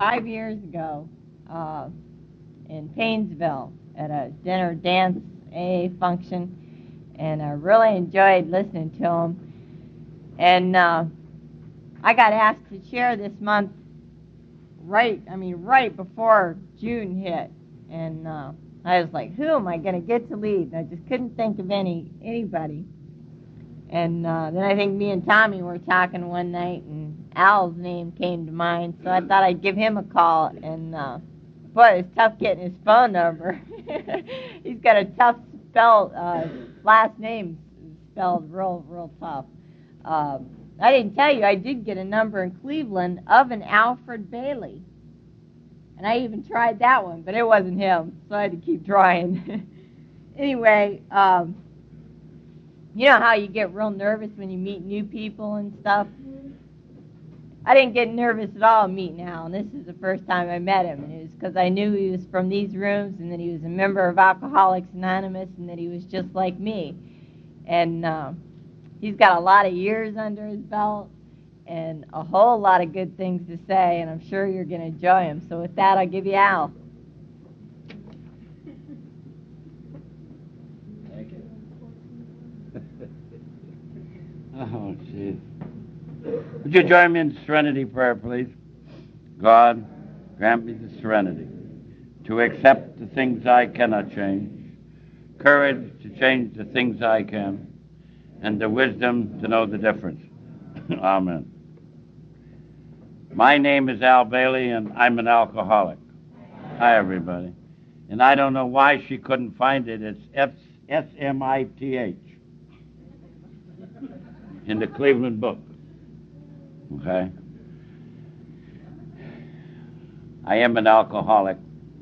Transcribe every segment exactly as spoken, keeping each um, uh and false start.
five years ago uh, in Paynesville at a dinner dance A A function, and I really enjoyed listening to him. And uh, I got asked to share this month right, I mean, right before June hit. And uh, I was like, who am I going to get to lead? And I just couldn't think of any anybody. And uh, then I think me and Tommy were talking one night, and Al's name came to mind, so I thought I'd give him a call. And uh, boy, it's tough getting his phone number. He's got a tough spell, uh, last name spelled real, real tough. Uh, I didn't tell you, I did get a number in Cleveland of an Alfred Bailey. And I even tried that one, but it wasn't him, so I had to keep trying. Anyway, um, you know how you get real nervous when you meet new people and stuff? I didn't get nervous at all meeting Al, and this is the first time I met him. And it was because I knew he was from these rooms, and that he was a member of Alcoholics Anonymous, and that he was just like me. And uh, he's got a lot of years under his belt and a whole lot of good things to say, and I'm sure you're going to enjoy him. So with that, I'll give you Al. Thank you. Oh, jeez. Would you join me in serenity prayer, please? God, grant me the serenity to accept the things I cannot change, courage to change the things I can, and the wisdom to know the difference. Amen. My name is Al Bailey, and I'm an alcoholic. Hi, everybody. And I don't know why she couldn't find it. It's S M I T H in the Cleveland book. Okay? I am an alcoholic.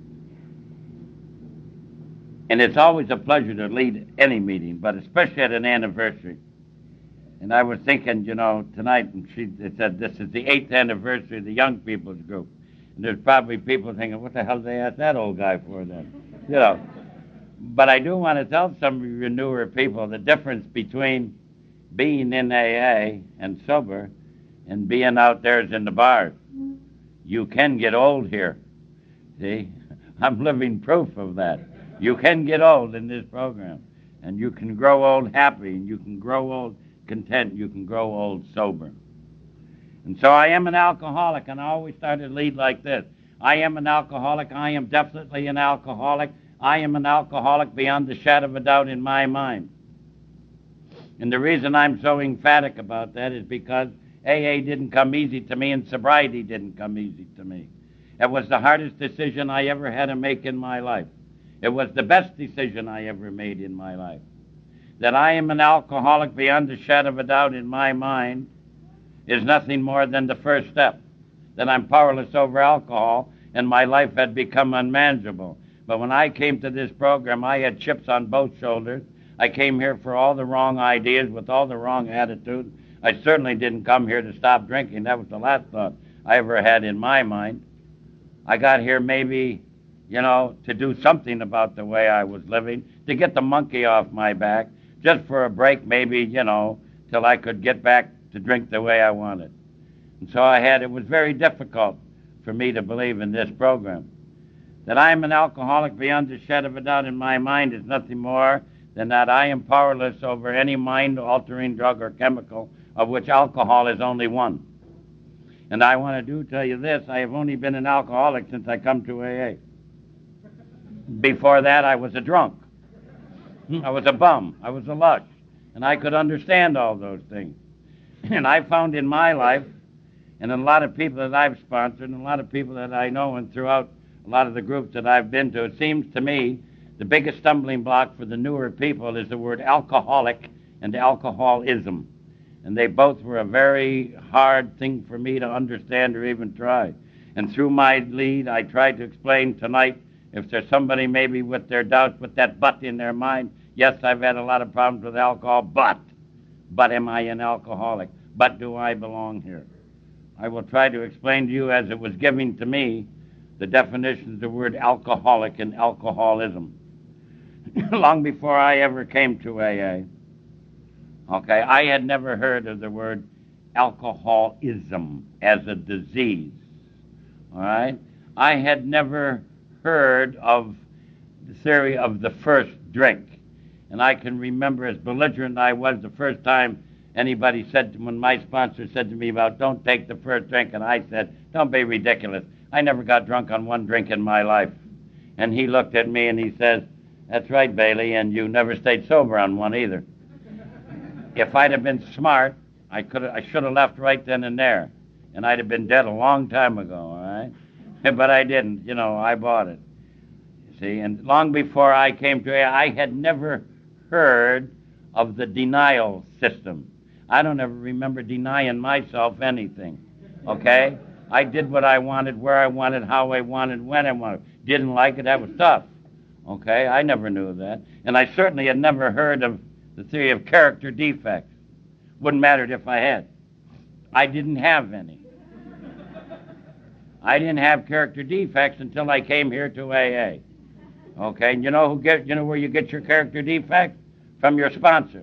And it's always a pleasure to lead any meeting, but especially at an anniversary. And I was thinking, you know, tonight, and she said this is the eighth anniversary of the Young People's Group. And there's probably people thinking, what the hell did they ask that old guy for then? You know. But I do want to tell some of you newer people the difference between being in A A and sober and being out there in the bars. You can get old here. See? I'm living proof of that. You can get old in this program. And you can grow old happy, and you can grow old content, you can grow old sober. And so I am an alcoholic, and I always start to lead like this. I am an alcoholic. I am definitely an alcoholic. I am an alcoholic beyond the shadow of a doubt in my mind. And the reason I'm so emphatic about that is because A A didn't come easy to me, and sobriety didn't come easy to me. It was the hardest decision I ever had to make in my life. It was the best decision I ever made in my life. That I am an alcoholic beyond the shadow of a doubt in my mind is nothing more than the first step. That I'm powerless over alcohol, and my life had become unmanageable. But when I came to this program, I had chips on both shoulders. I came here for all the wrong ideas, with all the wrong attitude. I certainly didn't come here to stop drinking. That was the last thought I ever had in my mind. I got here maybe, you know, to do something about the way I was living, to get the monkey off my back, just for a break, maybe, you know, till I could get back to drink the way I wanted. And so I had, it was very difficult for me to believe in this program. That I am an alcoholic beyond the shadow of a doubt in my mind is nothing more than that I am powerless over any mind-altering drug or chemical, of which alcohol is only one. And I want to do tell you this, I have only been an alcoholic since I come to A A. Before that, I was a drunk. I was a bum. I was a lush. And I could understand all those things. And I found in my life, and in a lot of people that I've sponsored, and a lot of people that I know, and throughout a lot of the groups that I've been to, it seems to me the biggest stumbling block for the newer people is the word alcoholic and alcoholism. And they both were a very hard thing for me to understand or even try. And through my lead, I tried to explain tonight, if there's somebody maybe with their doubts, with that but in their mind, yes, I've had a lot of problems with alcohol, but, but am I an alcoholic? But do I belong here? I will try to explain to you, as it was given to me, the definitions of the word alcoholic and alcoholism. Long before I ever came to A A, okay, I had never heard of the word alcoholism as a disease. all right? I had never heard of the theory of the first drink. And I can remember as belligerent I was the first time anybody said, to, when my sponsor said to me about don't take the first drink, and I said, don't be ridiculous. I never got drunk on one drink in my life. And he looked at me and he says, that's right, Bailey, and you never stayed sober on one either. If I'd have been smart, I could I should have left right then and there, and I'd have been dead a long time ago, all right? But I didn't. You know, I bought it. See, and long before I came to it, I had never heard of the denial system. I don't ever remember denying myself anything, okay? I did what I wanted, where I wanted, how I wanted, when I wanted. Didn't like it, that was tough, okay? I never knew that. And I certainly had never heard of the theory of character defects. Wouldn't matter if I had. I didn't have any. I didn't have character defects until I came here to A A. Okay, and you know who get you know where you get your character defect? From your sponsor.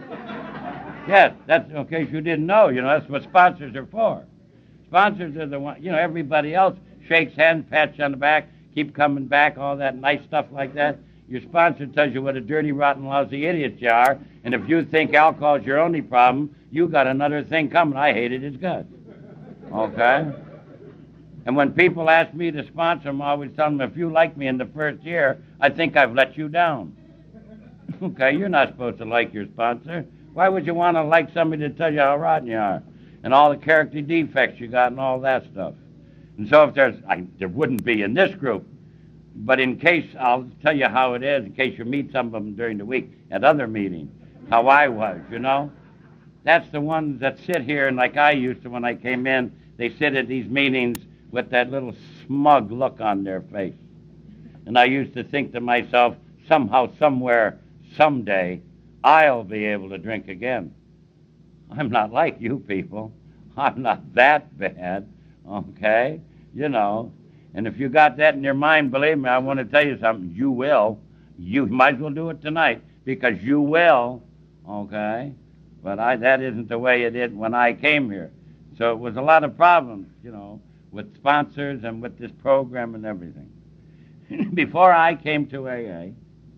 Yes, that's in case you didn't know, you know, that's what sponsors are for. Sponsors are the one, you know, everybody else shakes hands, pats you on the back, keep coming back, all that nice stuff like that. Your sponsor tells you what a dirty, rotten, lousy idiot you are, and if you think alcohol is your only problem, you got another thing coming. I hate it as guts. Okay? And when people ask me to sponsor them, I always tell them, if you like me in the first year, I think I've let you down. Okay, you're not supposed to like your sponsor. Why would you want to like somebody to tell you how rotten you are and all the character defects you got and all that stuff? And so if there's, I, there wouldn't be in this group, but in case, I'll tell you how it is, in case you meet some of them during the week at other meetings, how I was, you know? That's the ones that sit here, and like I used to when I came in, they sit at these meetings with that little smug look on their face. And I used to think to myself, somehow, somewhere, someday, I'll be able to drink again. I'm not like you people. I'm not that bad, okay? You know, and if you got that in your mind, believe me, I want to tell you something. You will. You might as well do it tonight because you will, okay? But I, that isn't the way it is when I came here. So it was a lot of problems, you know, with sponsors and with this program and everything. Before I came to A A,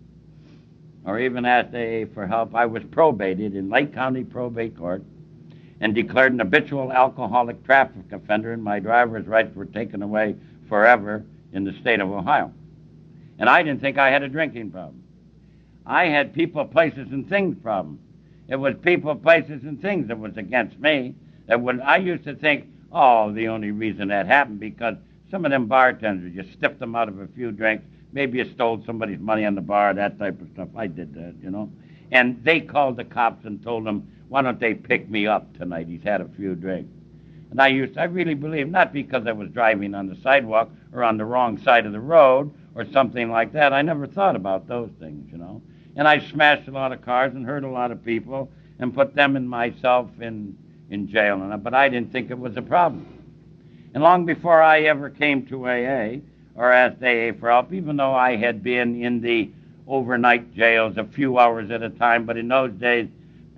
or even asked A A for help, I was probated in Lake County Probate Court and declared an habitual alcoholic traffic offender, and my driver's rights were taken away forever in the state of Ohio. And I didn't think I had a drinking problem. I had people, places, and things problem. It was people, places, and things that was against me. That when I used to think, oh, the only reason that happened because some of them bartenders, you stiffed them out of a few drinks. Maybe you stole somebody's money on the bar, that type of stuff. I did that, you know. And they called the cops and told them, why don't they pick me up tonight? He's had a few drinks. And I used to, I really believe, not because I was driving on the sidewalk or on the wrong side of the road or something like that. I never thought about those things, you know. And I smashed a lot of cars and hurt a lot of people and put them and myself in, in jail. And but I didn't think it was a problem. And long before I ever came to A A or asked A A for help, even though I had been in the overnight jails a few hours at a time, but in those days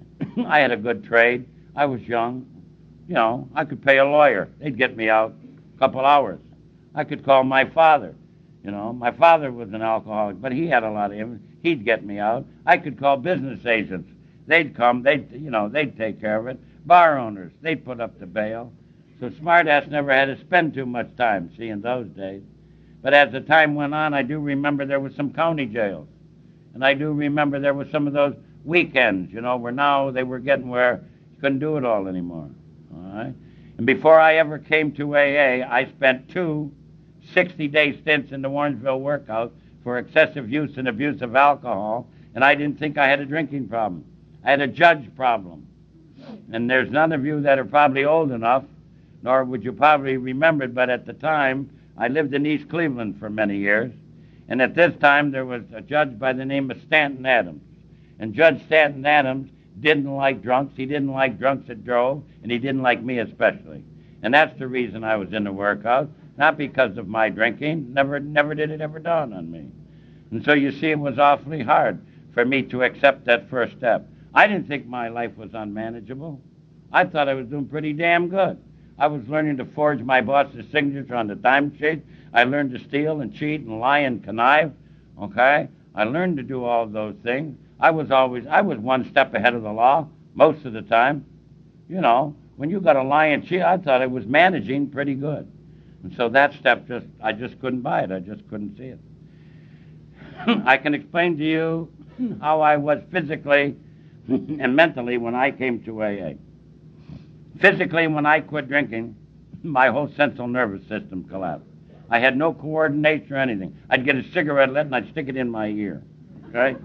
I had a good trade. I was young. You know, I could pay a lawyer. They'd get me out a couple hours. I could call my father. You know, my father was an alcoholic, but he had a lot of him. He'd get me out. I could call business agents. They'd come. They'd, you know, they'd take care of it. Bar owners, they'd put up the bail. So smartass never had to spend too much time, see, in those days. But as the time went on, I do remember there was some county jails. And I do remember there was some of those weekends, you know, where now they were getting where you couldn't do it all anymore. All right? And before I ever came to A A, I spent two sixty-day stints in the Warrensville workout for excessive use and abuse of alcohol, and I didn't think I had a drinking problem. I had a judge problem. And there's none of you that are probably old enough, nor would you probably remember it, but at the time, I lived in East Cleveland for many years, and at this time there was a judge by the name of Stanton Adams. And Judge Stanton Adams didn't like drunks, he didn't like drunks that drove, and he didn't like me especially. And that's the reason I was in the workout, not because of my drinking. Never, never did it ever dawn on me. And so you see, it was awfully hard for me to accept that first step. I didn't think my life was unmanageable. I thought I was doing pretty damn good. I was learning to forge my boss's signature on the timesheet. I learned to steal and cheat and lie and connive, okay? I learned to do all those things. I was always, I was one step ahead of the law most of the time. You know, when you got to lie and cheat, I thought I was managing pretty good. And so that step, just I just couldn't buy it. I just couldn't see it. I can explain to you how I was physically and mentally when I came to A A. Physically, when I quit drinking, my whole central nervous system collapsed. I had no coordination or anything. I'd get a cigarette lit and I'd stick it in my ear. Okay?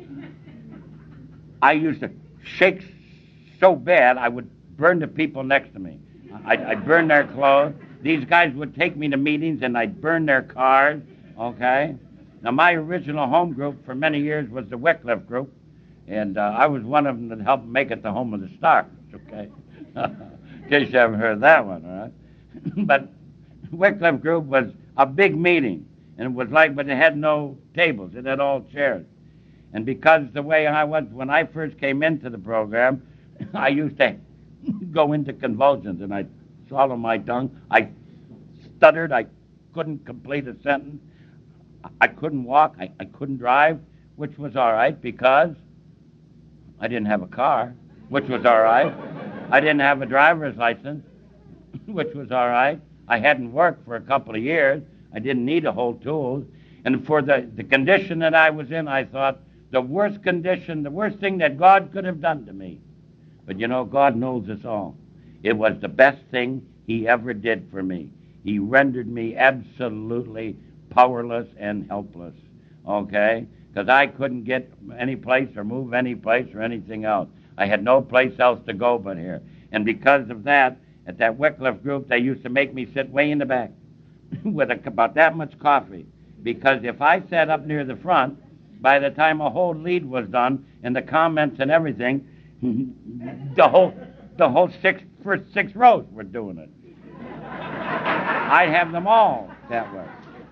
I used to shake so bad I would burn the people next to me. I'd, I'd burn their clothes. These guys would take me to meetings and I'd burn their cars. Okay? Now, my original home group for many years was the Wycliffe Group, and uh, I was one of them that helped make it the home of the stars. Okay? In case you haven't heard that one, all right? But Wycliffe Group was a big meeting, and it was like, but it had no tables. It had all chairs. And because the way I was, when I first came into the program, I used to go into convulsions, and I'd swallow my tongue. I stuttered. I couldn't complete a sentence. I couldn't walk. I, I couldn't drive, which was all right because I didn't have a car, which was all right. I didn't have a driver's license, which was all right. I hadn't worked for a couple of years. I didn't need to hold tools. And for the, the condition that I was in, I thought the worst condition, the worst thing that God could have done to me. But you know, God knows us all. It was the best thing he ever did for me. He rendered me absolutely powerless and helpless, okay? Because I couldn't get any place or move any place or anything else. I had no place else to go but here. And because of that, at that Wycliffe Group, they used to make me sit way in the back with a, about that much coffee. Because if I sat up near the front, by the time a whole lead was done and the comments and everything, the whole the whole six first six rows were doing it. I'd have them all that way.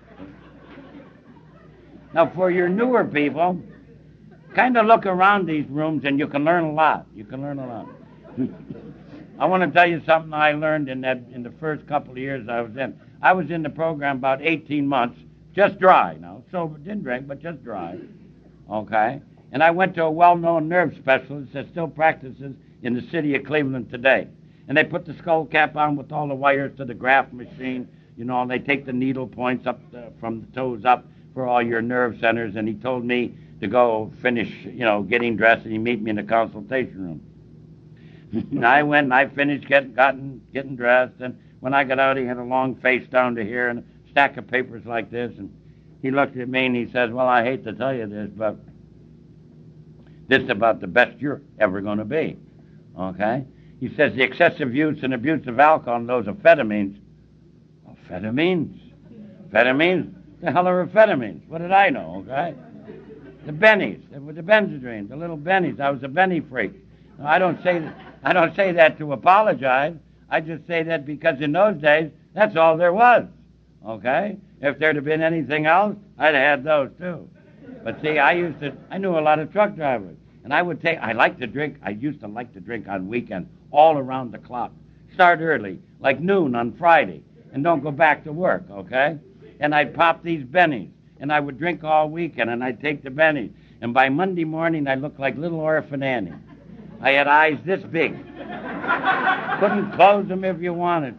Now, for your newer people, kind of look around these rooms and you can learn a lot. You can learn a lot. I want to tell you something I learned in that in the first couple of years I was in. I was in the program about eighteen months, just dry now. Sober, didn't drink, but just dry. Okay? And I went to a well-known nerve specialist that still practices in the city of Cleveland today. And they put the skull cap on with all the wires to the graph machine, you know, and they take the needle points up the, from the toes up for all your nerve centers. And he told me to go finish, you know, getting dressed, and he'd meet me in the consultation room. And I went and I finished getting, gotten, getting dressed. And when I got out, he had a long face down to here and a stack of papers like this. And he looked at me and he says, well, I hate to tell you this, but this is about the best you're ever going to be. Okay? He says the excessive use and abuse of alcohol and those amphetamines. Amphetamines? Amphetamines? The hell are amphetamines? What did I know, okay? The bennies, the, the Benzedrine, the little bennies. I was a benny freak. Now, I don't say that, I don't say that to apologize. I just say that because in those days, that's all there was, okay? If there'd have been anything else, I'd have had those too. But see, I used to, I knew a lot of truck drivers. And I would take, I like to drink, I used to like to drink on weekends, all around the clock. Start early, like noon on Friday, and don't go back to work, okay? And I'd pop these bennies, and I would drink all weekend, and I'd take the bennies. And by Monday morning, I looked like little orphan Annie. I had eyes this big. Couldn't close them if you wanted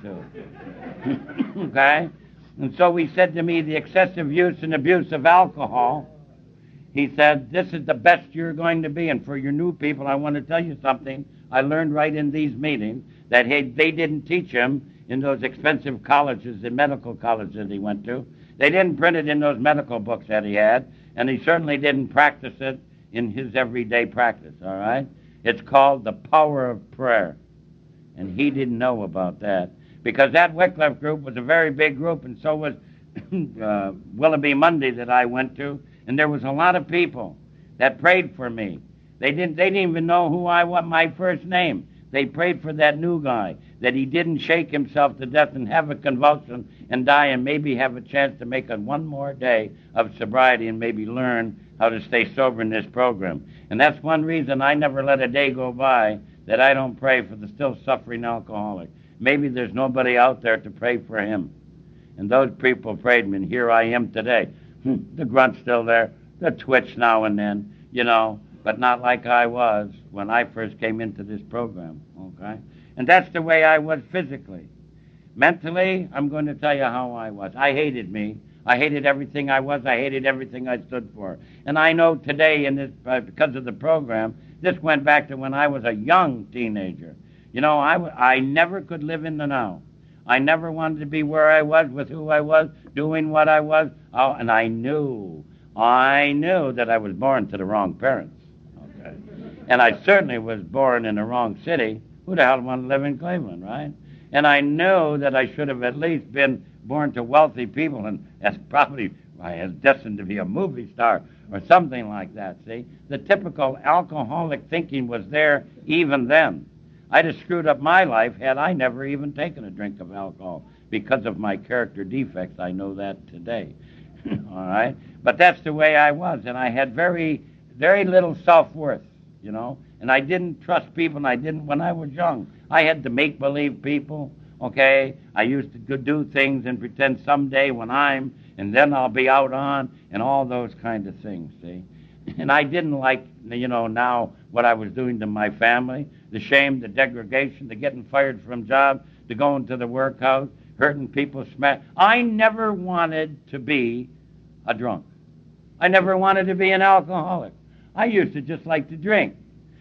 to. Okay? And so he said to me, the excessive use and abuse of alcohol, he said, this is the best you're going to be. And for your new people, I want to tell you something I learned right in these meetings, that he, they didn't teach him in those expensive colleges, the medical colleges he went to. They didn't print it in those medical books that he had, and he certainly didn't practice it in his everyday practice, all right? It's called the power of prayer, and he didn't know about that, because that Wycliffe Group was a very big group, and so was uh, Willoughby Monday that I went to. And there was a lot of people that prayed for me. They didn't, they didn't even know who I was, my first name. They prayed for that new guy, that he didn't shake himself to death and have a convulsion and die and maybe have a chance to make it one more day of sobriety and maybe learn how to stay sober in this program. And that's one reason I never let a day go by that I don't pray for the still suffering alcoholic. maybe there's nobody out there to pray for him. And those people prayed me, and here I am today. The grunt's still there, the twitch now and then, you know, but not like I was when I first came into this program, okay? And that's the way I was physically. Mentally, I'm going to tell you how I was. I hated me. I hated everything I was. I hated everything I stood for. And I know today, in this, uh, because of the program, this went back to when I was a young teenager. You know, I, w- I never could live in the now. I never wanted to be where I was, with who I was, doing what I was. Oh, and I knew, I knew that I was born to the wrong parents. Okay, and I certainly was born in the wrong city. Who the hell wanted to live in Cleveland, right? And I knew that I should have at least been born to wealthy people, and as probably I was destined to be a movie star or something like that. See, the typical alcoholic thinking was there even then. I'd have screwed up my life had I never even taken a drink of alcohol because of my character defects. I know that today. All right? But that's the way I was, and I had very, very little self-worth, you know, and I didn't trust people, and I didn't when I was young. I had to make-believe people, okay? I used to go do things and pretend someday when I'm, and then I'll be out on, and all those kind of things, see? And I didn't like, you know, now what I was doing to my family, the shame, the degradation, the getting fired from jobs, the going to the workhouse, hurting people, smash. I never wanted to be a drunk. I never wanted to be an alcoholic. I used to just like to drink.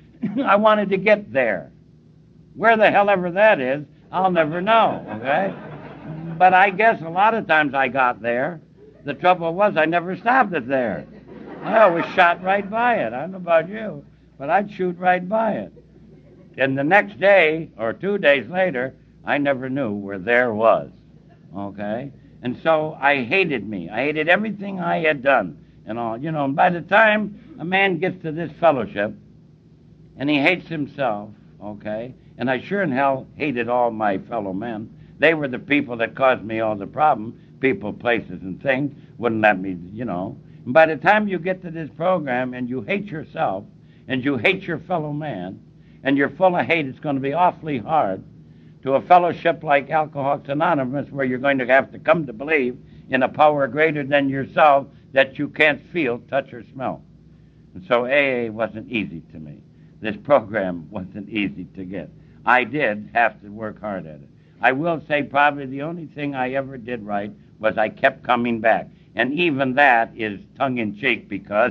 I wanted to get there. Where the hell ever that is, I'll never know, okay? But I guess a lot of times I got there. The trouble was I never stopped it there. I always shot right by it. I don't know about you, but I'd shoot right by it. And the next day, or two days later, I never knew where there was, okay? And so I hated me. I hated everything I had done and all. You know, and by the time a man gets to this fellowship and he hates himself, okay, and I sure in hell hated all my fellow men. They were the people that caused me all the problem. People, places, and things wouldn't let me, you know. And by the time you get to this program and you hate yourself and you hate your fellow man and you're full of hate, it's going to be awfully hard to a fellowship like Alcoholics Anonymous, where you're going to have to come to believe in a power greater than yourself that you can't feel, touch, or smell. And so A A wasn't easy to me. This program wasn't easy to get. I did have to work hard at it. I will say probably the only thing I ever did right was I kept coming back. And even that is tongue-in-cheek because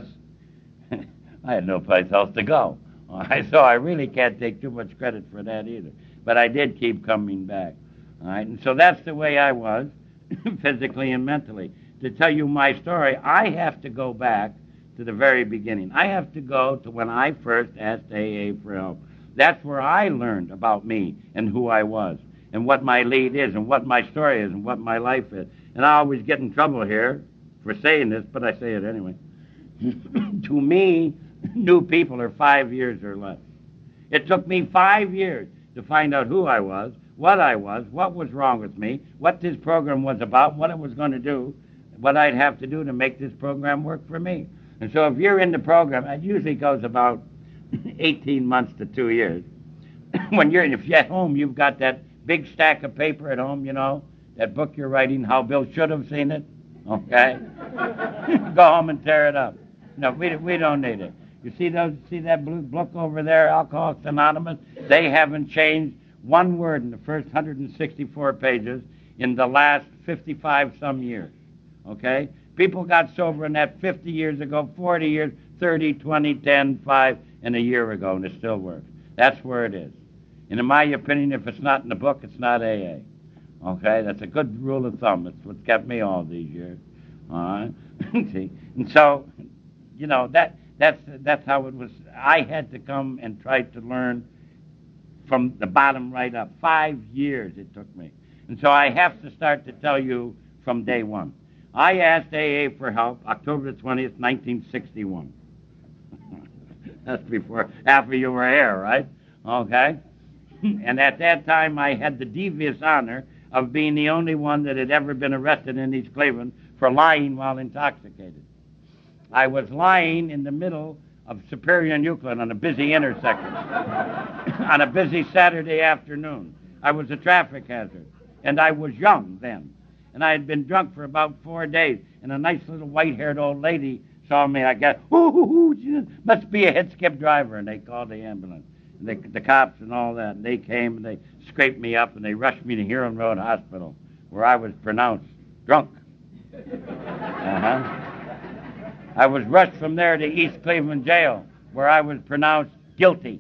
I had no place else to go. All right? So I really can't take too much credit for that either. But I did keep coming back. All right? And so that's the way I was, physically and mentally. To tell you my story, I have to go back to the very beginning. I have to go to when I first asked A A for help. That's where I learned about me and who I was and what my lead is and what my story is and what my life is. And I always get in trouble here for saying this, but I say it anyway. To me, new people are five years or less. It took me five years to find out who I was, what I was, what was wrong with me, what this program was about, what it was going to do, what I'd have to do to make this program work for me. And so if you're in the program, it usually goes about eighteen months to two years. When you're, if you're at home, you've got that big stack of paper at home, you know, that book you're writing, How Bill Should Have Seen It, okay? Go home and tear it up. No, we, we don't need it. You see those? See that blue book over there, Alcoholics Anonymous? They haven't changed one word in the first one hundred sixty-four pages in the last fifty-five some years, okay? People got sober in that fifty years ago, forty years, thirty, twenty, ten, five, and a year ago, and it still works. That's where it is. And in my opinion, if it's not in the book, it's not A A. Okay, that's a good rule of thumb. It's what's kept me all these years. All right, see, and so, you know, that that's that's how it was. I had to come and try to learn from the bottom right up. Five years it took me, and so I have to start to tell you from day one. I asked A A for help October twentieth, nineteen sixty-one. That's before after you were here, right? Okay, and at that time I had the devious honor of being the only one that had ever been arrested in East Cleveland for lying while intoxicated. I was lying in the middle of Superior and Euclid on a busy intersection on a busy Saturday afternoon. I was a traffic hazard. And I was young then. And I had been drunk for about four days. And a nice little white-haired old lady saw me. I guess, ooh, ooh, ooh, must be a hit-skip driver. And they called the ambulance. And they, the cops and all that. And they came and they scraped me up and they rushed me to Huron Road Hospital, where I was pronounced drunk. Uh-huh. I was rushed from there to East Cleveland Jail, where I was pronounced guilty.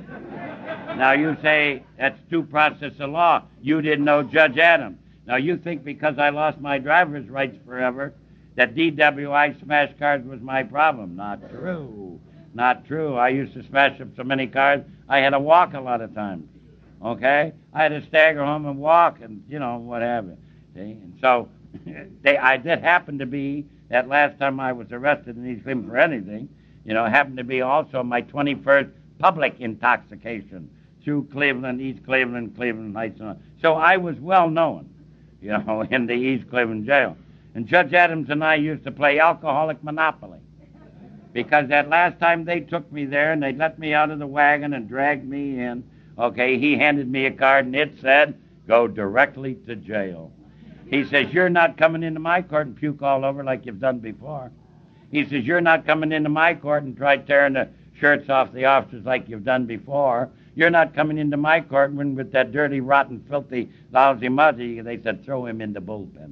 Now you say that's due process of law. You didn't know Judge Adams. Now you think because I lost my driver's rights forever that D W I smash cars was my problem. Not true. Not true. I used to smash up so many cars, I had to walk a lot of times. Okay? I had to stagger home and walk and, you know, what have you. See? And so they, I did happen to be, that last time I was arrested in East Cleveland for anything, you know, happened to be also my twenty-first public intoxication through Cleveland, East Cleveland, Cleveland Heights. And all. So I was well known, you know, in the East Cleveland jail. And Judge Adams and I used to play alcoholic Monopoly. Because that last time they took me there and they let me out of the wagon and dragged me in, okay, he handed me a card and it said, go directly to jail. He says, you're not coming into my court and puke all over like you've done before. He says, you're not coming into my court and try tearing the shirts off the officers like you've done before. You're not coming into my court when with that dirty, rotten, filthy, lousy muddy. They said, throw him in the bullpen.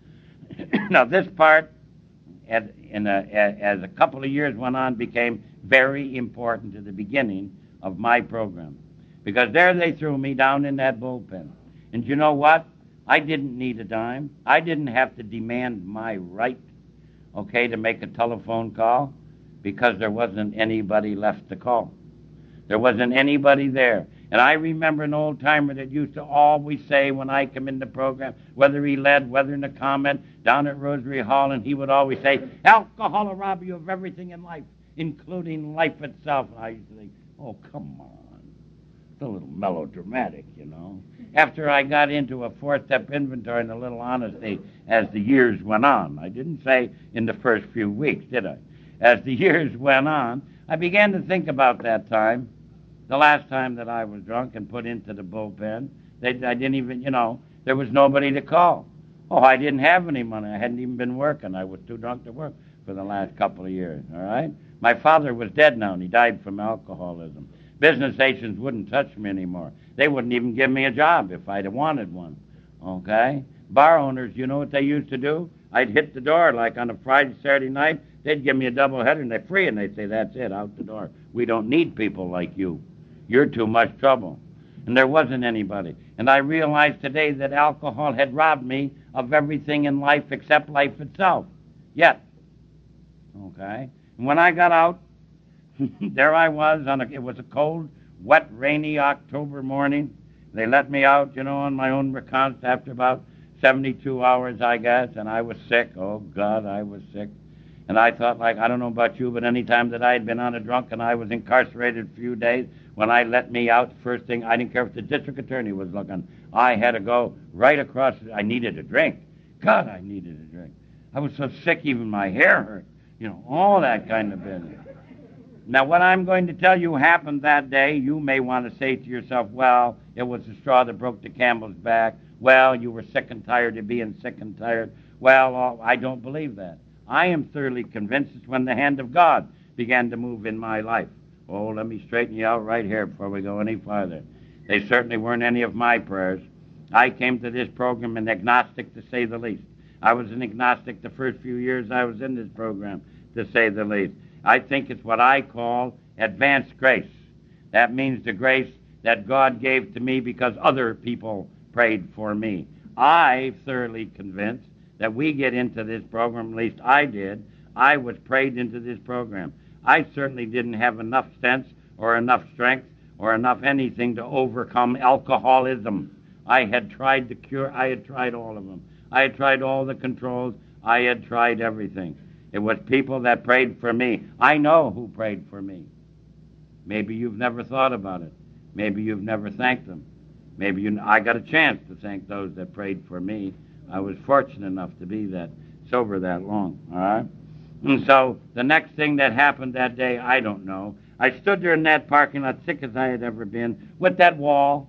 Now, this part, as, in a, as a couple of years went on, became very important to the beginning of my program. Because there they threw me down in that bullpen. And you know what? I didn't need a dime. I didn't have to demand my right, okay, to make a telephone call because there wasn't anybody left to call. There wasn't anybody there. And I remember an old-timer that used to always say when I come in the program, whether he led, whether in a comment, down at Rosary Hall, and he would always say, alcohol will rob you of everything in life, including life itself. And I used to think, oh, come on. It's a little melodramatic, you know. After I got into a four-step inventory and a little honesty as the years went on, I didn't say in the first few weeks, did I? As the years went on, I began to think about that time, the last time that I was drunk and put into the bullpen. They, I didn't even, you know, there was nobody to call. Oh, I didn't have any money. I hadn't even been working. I was too drunk to work for the last couple of years, all right? My father was dead now, and he died from alcoholism. Business agents wouldn't touch me anymore. They wouldn't even give me a job if I'd have wanted one, okay? Bar owners, you know what they used to do? I'd hit the door like on a Friday, Saturday night. They'd give me a double header, and they'd free, and they'd say, that's it, out the door. We don't need people like you. You're too much trouble. And there wasn't anybody. And I realized today that alcohol had robbed me of everything in life except life itself. Yet, okay? And when I got out, there I was, on a, it was a cold, wet, rainy October morning. They let me out, you know, on my own reconnaissance after about seventy-two hours, I guess, and I was sick. Oh, God, I was sick. And I thought, like, I don't know about you, but any time that I had been on a drunk and I was incarcerated a few days, when I let me out, the first thing, I didn't care if the district attorney was looking. I had to go right across. I needed a drink. God, I needed a drink. I was so sick, even my hair hurt. You know, all that kind of business. Now, what I'm going to tell you happened that day, you may want to say to yourself, well, it was the straw that broke the camel's back. Well, you were sick and tired of being sick and tired. Well, I don't believe that. I am thoroughly convinced it's when the hand of God began to move in my life. Oh, let me straighten you out right here before we go any farther. They certainly weren't any of my prayers. I came to this program an agnostic, to say the least. I was an agnostic the first few years I was in this program, to say the least. I think it's what I call advanced grace. That means the grace that God gave to me because other people prayed for me. I'm thoroughly convinced that we get into this program, at least I did. I was prayed into this program. I certainly didn't have enough sense or enough strength or enough anything to overcome alcoholism. I had tried the cure. I had tried all of them. I had tried all the controls. I had tried everything. It was people that prayed for me. I know who prayed for me. Maybe you've never thought about it. Maybe you've never thanked them. Maybe you, I got a chance to thank those that prayed for me. I was fortunate enough to be that sober that long, all right? And so the next thing that happened that day, I don't know. I stood there in that parking lot, sick as I had ever been, with that wall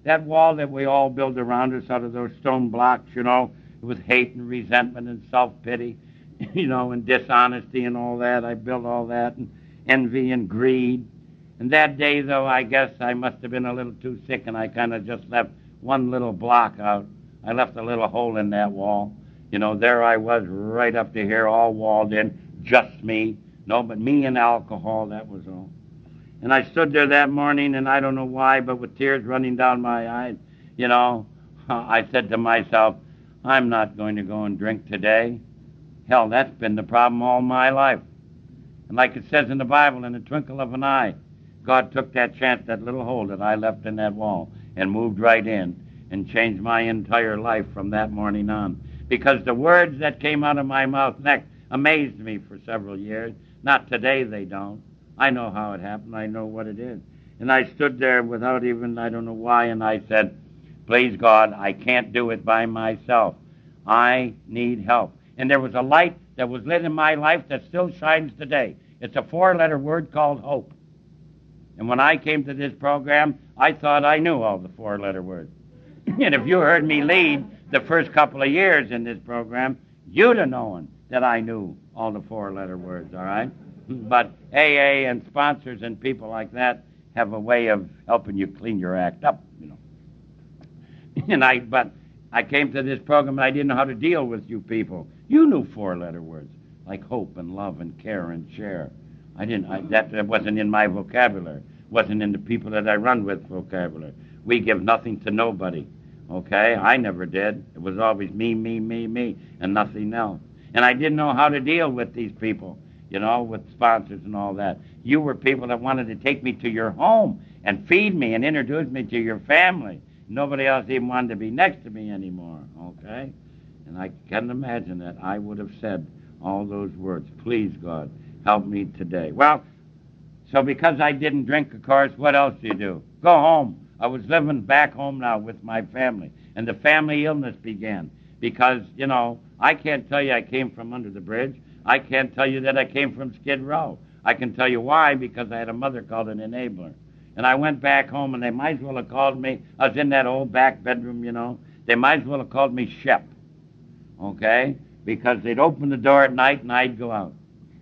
that wall that we all build around us out of those stone blocks, you know, with hate and resentment and self-pity, you know, and dishonesty and all that. I built all that, and envy and greed. And that day, though, I guess I must have been a little too sick, and I kind of just left one little block out. I left a little hole in that wall. You know, there I was right up to here, all walled in, just me. No, but me and alcohol, that was all. And I stood there that morning, and I don't know why, but with tears running down my eyes, you know, I said to myself, I'm not going to go and drink today. Hell, that's been the problem all my life. And like it says in the Bible, in the twinkle of an eye, God took that chance, that little hole that I left in that wall, and moved right in and changed my entire life from that morning on. Because the words that came out of my mouth next amazed me for several years. Not today, they don't. I know how it happened. I know what it is. And I stood there without even, I don't know why, and I said, please God, I can't do it by myself. I need help. And there was a light that was lit in my life that still shines today. It's a four-letter word called hope. And when I came to this program, I thought I knew all the four-letter words. And if you heard me lead the first couple of years in this program, you'd have known that I knew all the four-letter words, all right? But A A and sponsors and people like that have a way of helping you clean your act up, you know. And I, but I came to this program and I didn't know how to deal with you people. You knew four-letter words like hope and love and care and share. I didn't. I, that, that wasn't in my vocabulary. Wasn't in the people that I run with vocabulary. We give nothing to nobody. Okay, I never did. It was always me, me, me, me, and nothing else. And I didn't know how to deal with these people, you know, with sponsors and all that. You were people that wanted to take me to your home and feed me and introduce me to your family. Nobody else even wanted to be next to me anymore, okay? And I can't imagine that I would have said all those words. Please, God, help me today. Well, so because I didn't drink, of course, what else do you do? Go home. I was living back home now with my family, and the family illness began because, you know, I can't tell you I came from under the bridge. I can't tell you that I came from Skid Row. I can tell you why, because I had a mother called an enabler. And I went back home, and they might as well have called me, I was in that old back bedroom, you know, they might as well have called me Shep, okay, because they'd open the door at night, and I'd go out.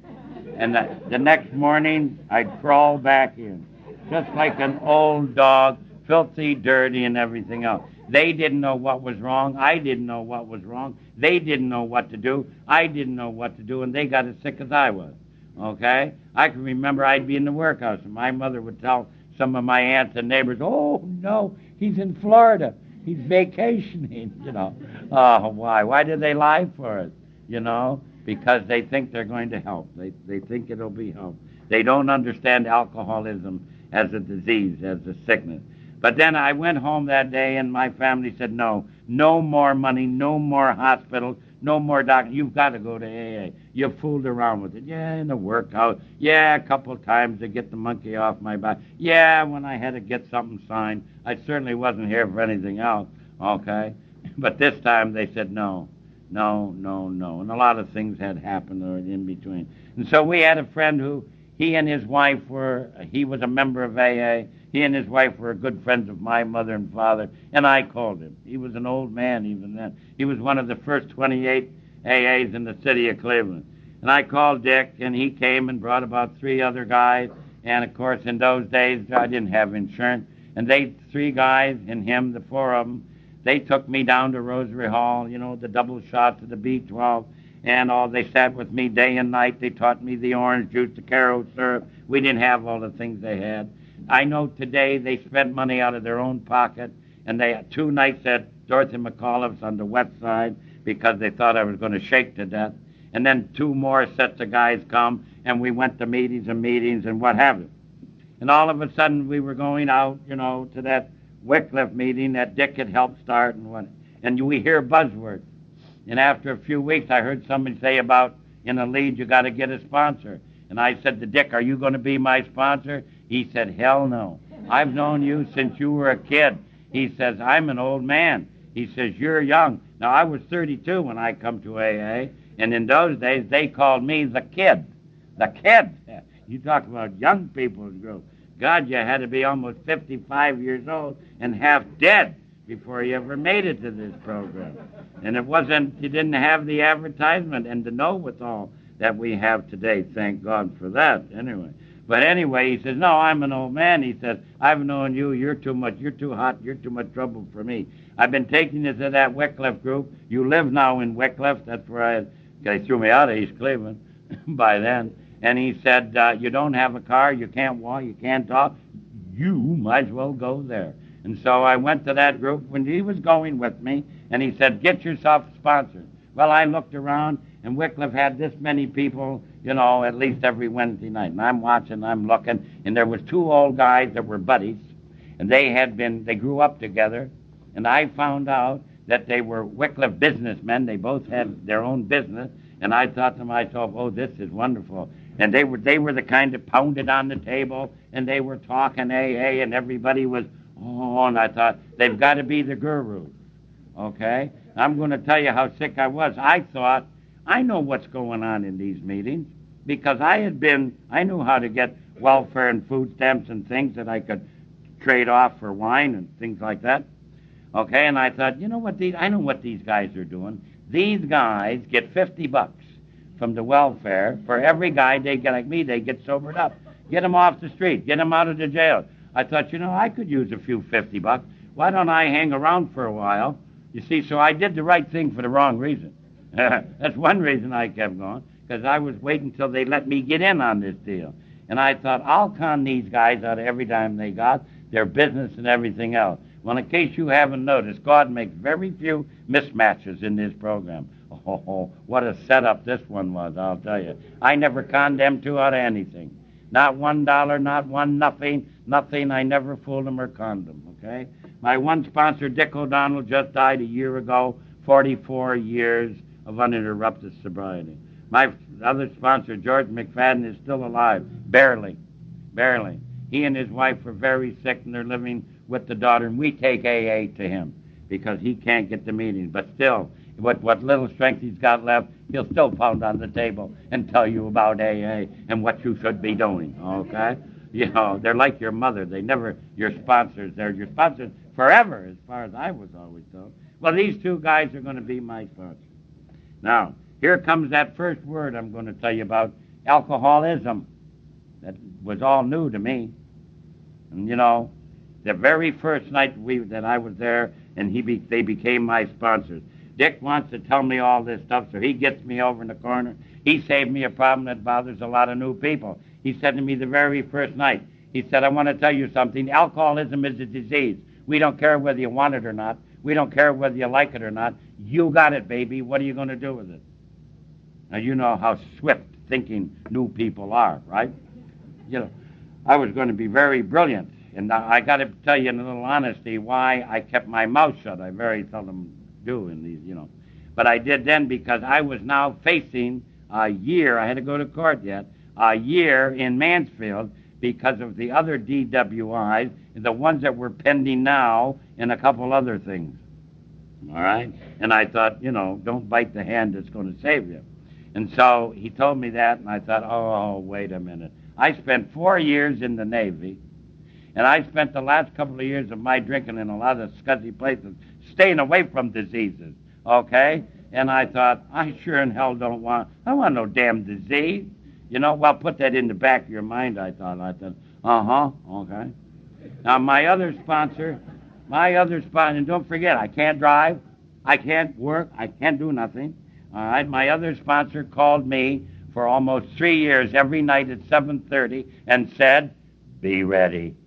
And the, the next morning, I'd crawl back in, just like an old dog, filthy, dirty, and everything else. They didn't know what was wrong. I didn't know what was wrong. They didn't know what to do. I didn't know what to do, and they got as sick as I was, okay? I can remember I'd be in the workhouse, and my mother would tell some of my aunts and neighbors, oh, no, he's in Florida. He's vacationing, you know. Oh, why? Why do they lie for us, you know? Because they think they're going to help. They, they think it'll be help. They don't understand alcoholism as a disease, as a sickness. But then I went home that day, and my family said, no, no more money, no more hospitals, no more doctors. You've got to go to A A. You've fooled around with it. Yeah, in the workout. Yeah, a couple of times to get the monkey off my back. Yeah, when I had to get something signed. I certainly wasn't here for anything else, okay? But this time they said no, no, no, no. And a lot of things had happened in between. And so we had a friend who, he and his wife were, he was a member of A A. He and his wife were good friends of my mother and father, and I called him. He was an old man even then. He was one of the first twenty-eight A As in the city of Cleveland. And I called Dick, and he came and brought about three other guys. And, of course, in those days, I didn't have insurance. And they, three guys and him, the four of them, they took me down to Rosary Hall, you know, the double shots of the B twelve. And all, they sat with me day and night. They taught me the orange juice, the Caro syrup. We didn't have all the things they had. I know today they spent money out of their own pocket, and they had two nights at Dorothy McAuliffe's on the west side because they thought I was going to shake to death. And then two more sets of guys come, and we went to meetings and meetings and what have you. And all of a sudden we were going out, you know, to that Wycliffe meeting that Dick had helped start, and what, and we hear buzzwords. And after a few weeks, I heard somebody say about, in a lead, you got to get a sponsor. And I said to Dick, are you going to be my sponsor? He said, hell no. I've known you since you were a kid. He says, I'm an old man. He says, you're young. Now, I was thirty-two when I come to A A, and in those days, they called me the kid. The kid. You talk about young people's group. God, you had to be almost fifty-five years old and half dead before you ever made it to this program. And it wasn't, you didn't have the advertisement and the know-with-all that we have today. Thank God for that, anyway. But anyway, he says, no, I'm an old man. He says, I've known you. You're too much. You're too hot. You're too much trouble for me. I've been taking you to that Wycliffe group. You live now in Wycliffe. That's where I, they threw me out of East Cleveland by then. And he said, uh, you don't have a car. You can't walk. You can't talk. You might as well go there. And so I went to that group when he was going with me, and he said, get yourself sponsored. Well, I looked around, and Wycliffe had this many people, you know, at least every Wednesday night. And I'm watching, I'm looking, and there was two old guys that were buddies, and they had been, they grew up together, and I found out that they were Wycliffe businessmen. They both had their own business, and I thought to myself, oh, this is wonderful. And they were they were the kind that pounded on the table, and they were talking A A, and everybody was, oh, and I thought, they've got to be the gurus, okay? I'm going to tell you how sick I was. I thought, I know what's going on in these meetings, because I had been, I knew how to get welfare and food stamps and things that I could trade off for wine and things like that, okay? And I thought, you know what, these, I know what these guys are doing. These guys get fifty bucks from the welfare for every guy they get, like me, they get sobered up. Get them off the street. Get them out of the jail. I thought, you know, I could use a few fifty bucks. Why don't I hang around for a while? You see, so I did the right thing for the wrong reason. That's one reason I kept going, because I was waiting until they let me get in on this deal. And I thought, I'll con these guys out of every dime they got, their business and everything else. Well, in case you haven't noticed, God makes very few mismatches in this program. Oh, what a setup this one was, I'll tell you. I never conned them two out of anything. Not one dollar, not one nothing, nothing. I never fooled them or conned them, okay? My one sponsor, Dick O'Donnell, just died a year ago, forty-four years of uninterrupted sobriety. My other sponsor, George McFadden, is still alive, barely, barely. He and his wife were very sick, and they're living with the daughter, and we take A A to him because he can't get the meetings. But still, what, what little strength he's got left, he'll still pound on the table and tell you about A A and what you should be doing, okay? You know, they're like your mother. They never, your sponsors, they're your sponsors forever, as far as I was always told. Well, these two guys are going to be my sponsors. Now, here comes that first word I'm going to tell you about, alcoholism. That was all new to me. And, you know, the very first night we that I was there, and he be, they became my sponsors. Dick wants to tell me all this stuff, so he gets me over in the corner. He saved me a problem that bothers a lot of new people. He said to me the very first night, he said, I want to tell you something. Alcoholism is a disease. We don't care whether you want it or not. We don't care whether you like it or not. You got it, baby. What are you going to do with it? Now, you know how swift-thinking new people are, right? You know, I was going to be very brilliant. And I got to tell you in a little honesty why I kept my mouth shut. I very seldom do in these, you know. But I did then because I was now facing a year. I had to go to court yet. A year in Mansfield because of the other D W Is, the ones that were pending now, and a couple other things. All right? And I thought, you know, don't bite the hand that's going to save you. And so he told me that, and I thought, oh, wait a minute. I spent four years in the Navy, and I spent the last couple of years of my drinking in a lot of scuzzy places, staying away from diseases, okay? And I thought, I sure in hell don't want, I don't want no damn disease. You know, well, put that in the back of your mind, I thought. I thought, uh-huh, okay. Now, my other sponsor, my other sponsor, and don't forget, I can't drive, I can't work, I can't do nothing. All right, my other sponsor called me for almost three years every night at seven thirty and said, be ready.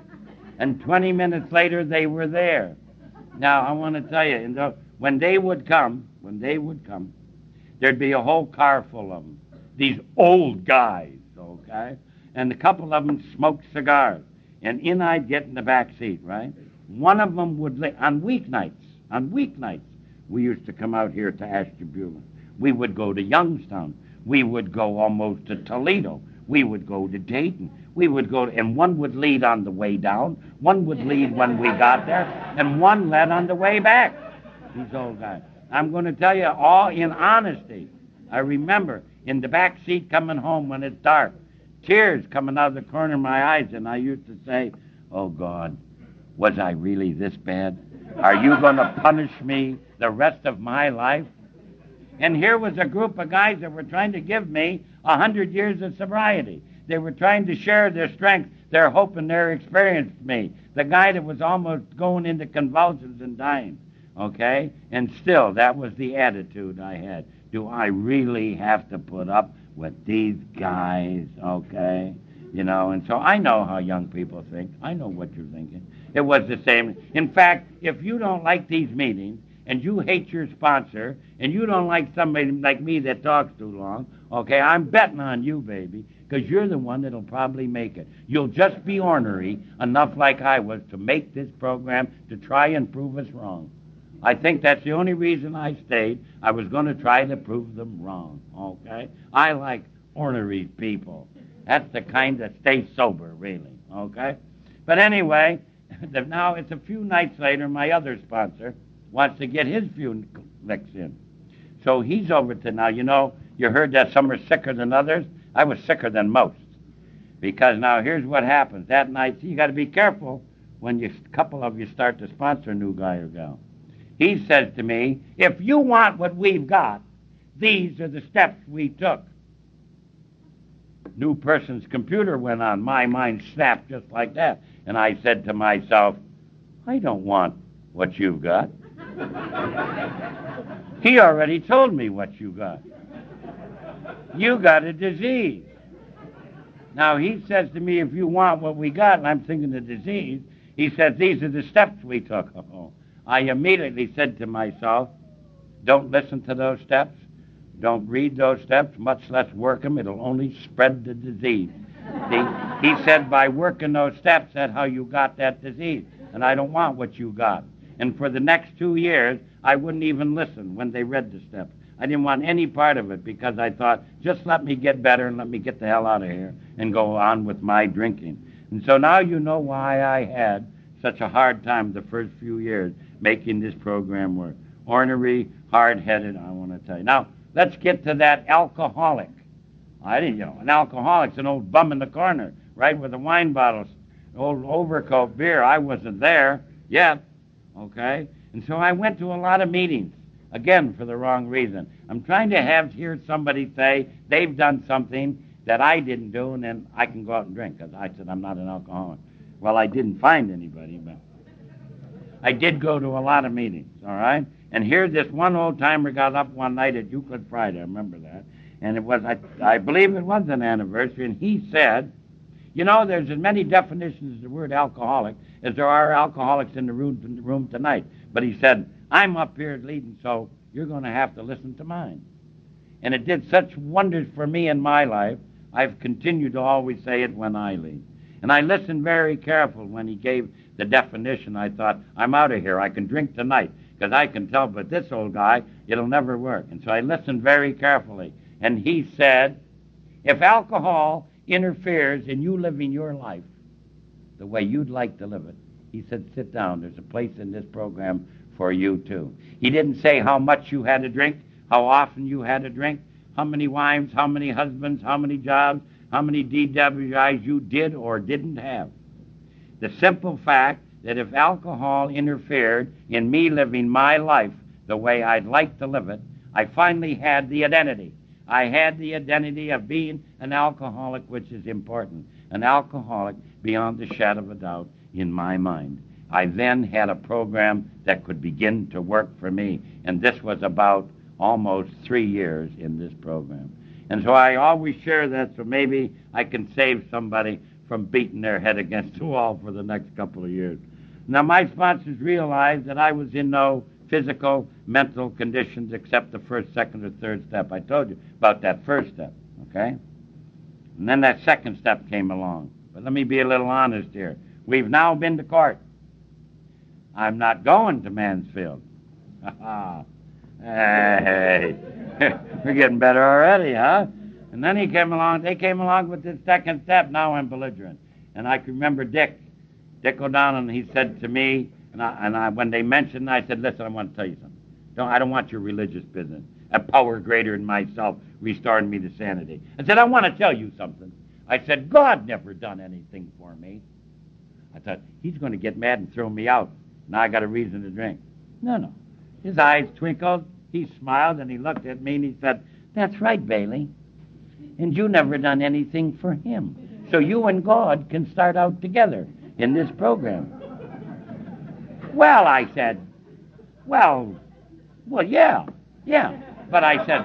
And twenty minutes later, they were there. Now, I want to tell you, in the, when they would come, when they would come, there'd be a whole car full of them. These old guys, okay? And a couple of them smoked cigars. And in I'd get in the back seat, right? One of them would, li- on weeknights, on weeknights, we used to come out here to Ashtabula. We would go to Youngstown. We would go almost to Toledo. We would go to Dayton. We would go, to, and one would lead on the way down. One would lead when we got there, and one led on the way back. These old guys. I'm going to tell you all in honesty. I remember in the back seat coming home when it's dark, tears coming out of the corner of my eyes, and I used to say, oh, God, was I really this bad? Are you going to punish me the rest of my life? And here was a group of guys that were trying to give me a hundred years of sobriety. They were trying to share their strength, their hope, and their experience with me. The guy that was almost going into convulsions and dying, okay? And still, that was the attitude I had. Do I really have to put up with these guys, okay? You know, and so I know how young people think. I know what you're thinking. It was the same. In fact, if you don't like these meetings, and you hate your sponsor, and you don't like somebody like me that talks too long, okay, I'm betting on you, baby, because you're the one that'll probably make it. You'll just be ornery enough like I was to make this program to try and prove us wrong. I think that's the only reason I stayed. I was going to try to prove them wrong, okay? I like ornery people. That's the kind that stay sober, really, okay? But anyway, now it's a few nights later, my other sponsor wants to get his few licks in. So he's over to now, you know, you heard that some are sicker than others. I was sicker than most. Because now here's what happens. That night, you got to be careful when you, a couple of you start to sponsor a new guy or gal. He says to me, if you want what we've got, these are the steps we took. New person's computer went on. My mind snapped just like that. And I said to myself, I don't want what you've got. He already told me what you got. You got a disease. Now, he says to me, if you want what we got, and I'm thinking the disease, he says, these are the steps we took. Oh, I immediately said to myself, don't listen to those steps. Don't read those steps, much less work them. It'll only spread the disease. See? He said, by working those steps, that's how you got that disease. And I don't want what you got. And for the next two years, I wouldn't even listen when they read the steps. I didn't want any part of it because I thought, just let me get better and let me get the hell out of here and go on with my drinking. And so now you know why I had such a hard time the first few years making this program work. Ornery, hard-headed, I want to tell you. Now, let's get to that alcoholic. I didn't, you know, an alcoholic's an old bum in the corner, right, with a wine bottle, old overcoat beer. I wasn't there yet. Okay? And so I went to a lot of meetings, again, for the wrong reason. I'm trying to have hear somebody say they've done something that I didn't do, and then I can go out and drink, because I said I'm not an alcoholic. Well, I didn't find anybody, but I did go to a lot of meetings, all right? And here this one old-timer got up one night at Euclid Friday, I remember that, and it was, I, I believe it was an anniversary, and he said, you know, there's as many definitions of the word alcoholic as there are alcoholics in the room, in the room tonight. But he said, I'm up here leading, so you're going to have to listen to mine. And it did such wonders for me in my life, I've continued to always say it when I lead. And I listened very careful when he gave the definition. I thought, I'm out of here. I can drink tonight, because I can tell, but this old guy, it'll never work. And so I listened very carefully. And he said, if alcohol interferes in you living your life the way you'd like to live it, he said, sit down. There's a place in this program for you, too. He didn't say how much you had to drink, how often you had to drink, how many wives, how many husbands, how many jobs, how many D W Is you did or didn't have. The simple fact that if alcohol interfered in me living my life the way I'd like to live it, I finally had the identity. I had the identity of being an alcoholic, which is important. An alcoholic beyond the shadow of a doubt in my mind. I then had a program that could begin to work for me, and this was about almost three years in this program. And so I always share that so maybe I can save somebody from beating their head against the wall for the next couple of years. Now, my sponsors realized that I was in no physical, mental conditions except the first, second, or third step. I told you about that first step, okay? And then that second step came along. But let me be a little honest here. We've now been to court. I'm not going to Mansfield. Hey, we're getting better already, huh? And then he came along, they came along with this second step. Now I'm belligerent. And I can remember Dick, Dick O'Donnell, and he said to me, and I, and I, when they mentioned it, I said, listen, I want to tell you something. Don't, I don't want your religious business. A power greater than myself restoring me to sanity. I said, I want to tell you something. I said, God never done anything for me. I thought, he's going to get mad and throw me out. Now I got a reason to drink. No, no. His eyes twinkled. He smiled, and he looked at me, and he said, that's right, Bailey. And you never done anything for him. So you and God can start out together in this program. Well, I said, well, well, yeah, yeah. But I said,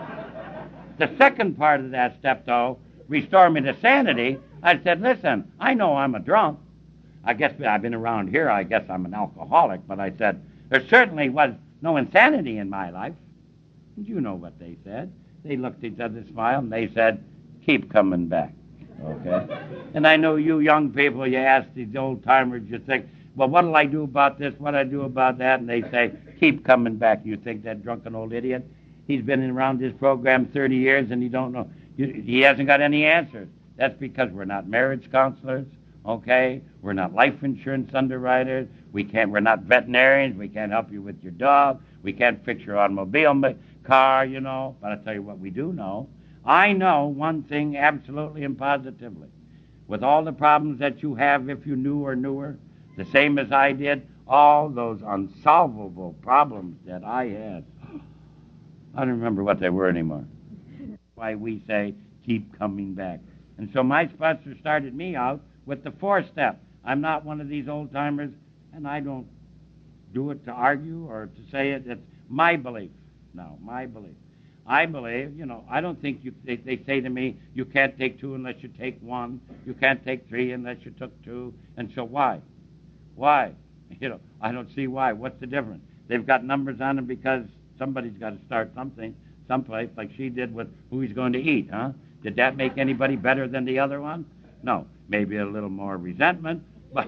the second part of that step, though, restore me to sanity, I said, listen, I know I'm a drunk. I guess I've been around here, I guess I'm an alcoholic, but I said, there certainly was no insanity in my life. And you know what they said. They looked at each other, smiled, and they said, keep coming back. Okay? And I know you young people, you ask these old-timers, you think, well, what'll I do about this, what'll I do about that? And they say, keep coming back. You think that drunken old idiot? He's been around this program thirty years, and he don't know. He hasn't got any answers. That's because we're not marriage counselors, okay? We're not life insurance underwriters. We can't, we're not veterinarians. We can't help you with your dog. We can't fix your automobile car, you know. But I'll tell you what we do know. I know one thing absolutely and positively. With all the problems that you have, if you knew or knew her, the same as I did, all those unsolvable problems that I had, I don't remember what they were anymore. Why we say, keep coming back. And so my sponsor started me out with the fourth step. I'm not one of these old-timers, and I don't do it to argue or to say it. It's my belief. No, my belief. I believe, you know, I don't think you, they, they say to me, you can't take two unless you take one. You can't take three unless you took two. And so why? Why? You know, I don't see why. What's the difference? They've got numbers on them because somebody's got to start something, someplace, like she did with who he's going to eat, huh? Did that make anybody better than the other one? No. Maybe a little more resentment, but,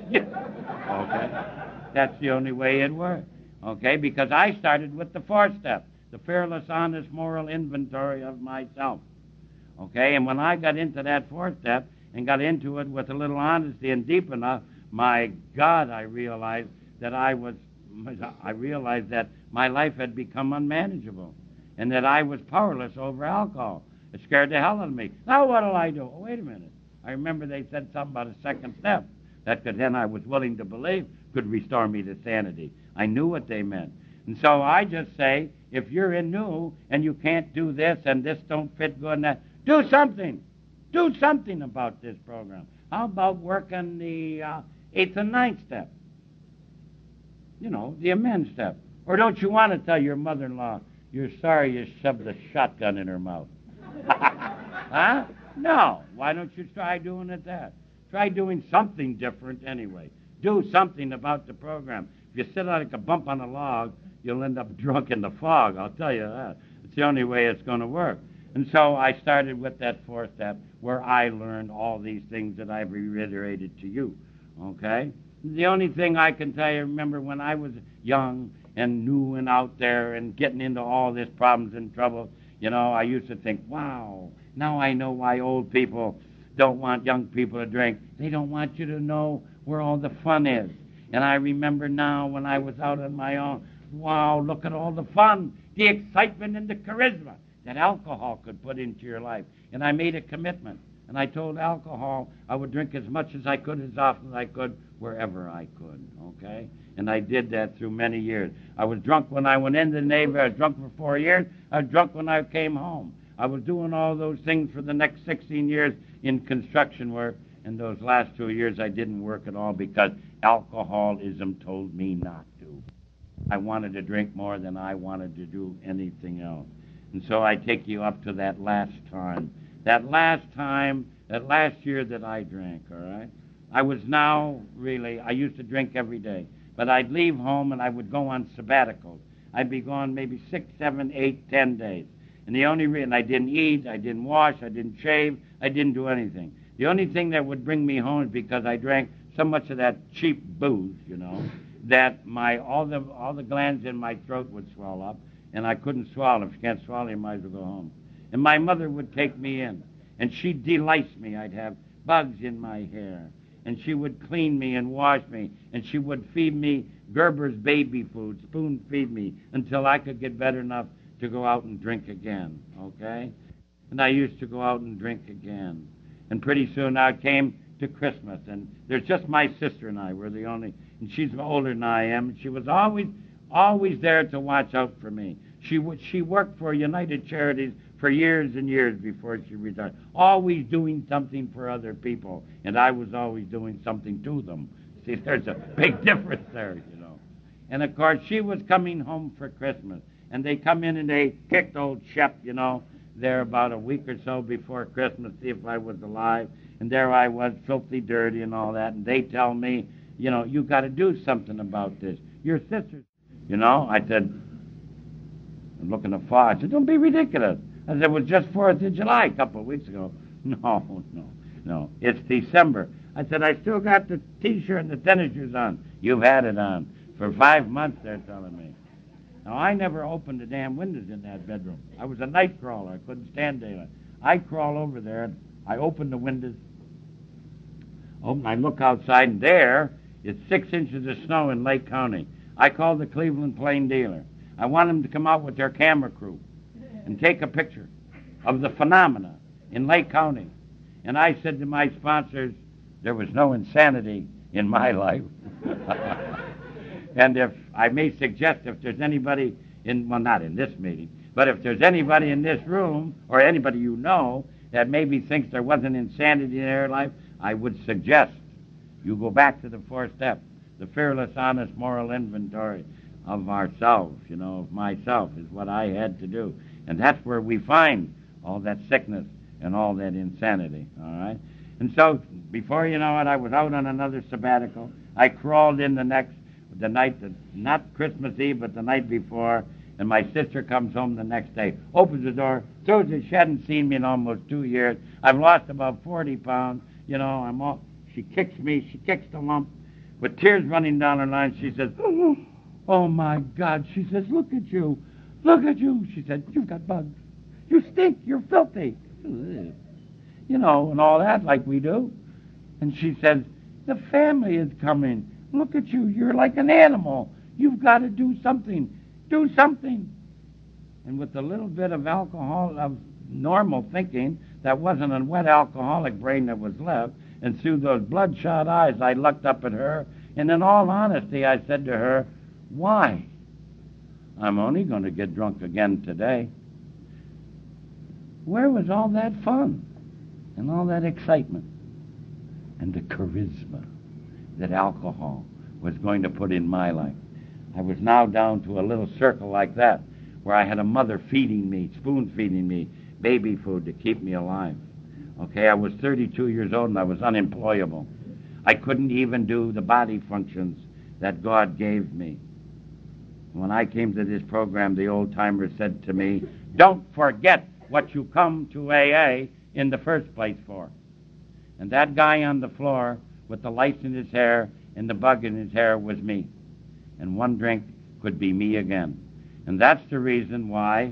okay. That's the only way it works, okay? Because I started with the fourth step, the fearless, honest, moral inventory of myself, okay? And when I got into that fourth step and got into it with a little honesty and deep enough, my God, I realized that I was, I realized that my life had become unmanageable and that I was powerless over alcohol. It scared the hell out of me. Now what'll I do? Oh, wait a minute. I remember they said something about a second step that could, then I was willing to believe could restore me to sanity. I knew what they meant. And so I just say, if you're in new and you can't do this and this don't fit good and that, do something. Do something about this program. How about working the uh, eighth and ninth step? You know, the amend step. Or don't you want to tell your mother-in-law you're sorry you shoved a shotgun in her mouth? Huh? No. Why don't you try doing it that? Try doing something different anyway. Do something about the program. If you sit like a bump on a log, you'll end up drunk in the fog, I'll tell you that. It's the only way it's going to work. And so I started with that fourth step where I learned all these things that I've reiterated to you, okay? The only thing I can tell you, remember when I was young and new and out there and getting into all these problems and trouble, you know, I used to think, wow, now I know why old people don't want young people to drink. They don't want you to know where all the fun is. And I remember now when I was out on my own, wow, look at all the fun, the excitement and the charisma that alcohol could put into your life. And I made a commitment. And I told alcohol I would drink as much as I could, as often as I could, wherever I could, okay? And I did that through many years. I was drunk when I went into the Navy. I was drunk for four years. I was drunk when I came home. I was doing all those things for the next sixteen years in construction work. And those last two years I didn't work at all because alcoholism told me not to. I wanted to drink more than I wanted to do anything else. And so I take you up to that last time. That last time, that last year that I drank, all right? I was now really, I used to drink every day. But I'd leave home and I would go on sabbaticals. I'd be gone maybe six, seven, eight, ten days. And the only reason I didn't eat, I didn't wash, I didn't shave, I didn't do anything. The only thing that would bring me home is because I drank so much of that cheap booze, you know, that my all the all the glands in my throat would swell up, and I couldn't swallow. If you can't swallow, you might as well go home. And my mother would take me in, and she'd delice me. I'd have bugs in my hair, and she would clean me and wash me, and she would feed me Gerber's baby food, spoon feed me, until I could get better enough to go out and drink again, okay? And I used to go out and drink again. And pretty soon now it came to Christmas, and there's just my sister and I. We're the only, and she's older than I am. And she was always, always there to watch out for me. She w- she worked for United Charities for years and years before she retired, always doing something for other people, and I was always doing something to them. See, there's a big difference there, you know. And of course, she was coming home for Christmas, and they come in and they kicked old Shep, you know, there about a week or so before Christmas, see if I was alive. And there I was, filthy dirty and all that. And they tell me, you know, you got to do something about this. Your sister, you know. I said, I'm looking at far. I said, don't be ridiculous. I said, it was just fourth of July a couple of weeks ago. No, no, no. It's December. I said, I still got the T-shirt and the tennis shoes on. You've had it on. For five months, they're telling me. Now, I never opened the damn windows in that bedroom. I was a night crawler. I couldn't stand daylight. I crawl over there, and I open the windows. Open, I look outside, and there is six inches of snow in Lake County. I called the Cleveland Plain Dealer. I want them to come out with their camera crew and take a picture of the phenomena in Lake County. And I said to my sponsors, there was no insanity in my life. And if I may suggest, if there's anybody in, well, not in this meeting, but if there's anybody in this room or anybody you know that maybe thinks there wasn't insanity in their life, I would suggest you go back to the four steps, the fearless, honest, moral inventory of ourselves, you know, of myself is what I had to do. And that's where we find all that sickness and all that insanity, all right? And so, before you know it, I was out on another sabbatical. I crawled in the next, the night, that, not Christmas Eve, but the night before, and my sister comes home the next day, opens the door, throws it. She hadn't seen me in almost two years. I've lost about forty pounds. You know, I'm all, she kicks me, she kicks the lump, with tears running down her line. She says, oh, oh my God. She says, look at you. Look at you. She said, you've got bugs. You stink. You're filthy. You know, and all that like we do. And she says, the family is coming. Look at you. You're like an animal. You've got to do something. Do something. And with a little bit of alcohol, of normal thinking, that wasn't a wet alcoholic brain that was left, and through those bloodshot eyes, I looked up at her, and in all honesty, I said to her, why? I'm only going to get drunk again today. Where was all that fun and all that excitement and the charisma that alcohol was going to put in my life? I was now down to a little circle like that, where I had a mother feeding me, spoon-feeding me, baby food to keep me alive. Okay, I was thirty-two years old and I was unemployable. I couldn't even do the body functions that God gave me. When I came to this program, the old-timer said to me, don't forget what you come to A A in the first place for. And that guy on the floor with the lice in his hair and the bug in his hair was me. And one drink could be me again. And that's the reason why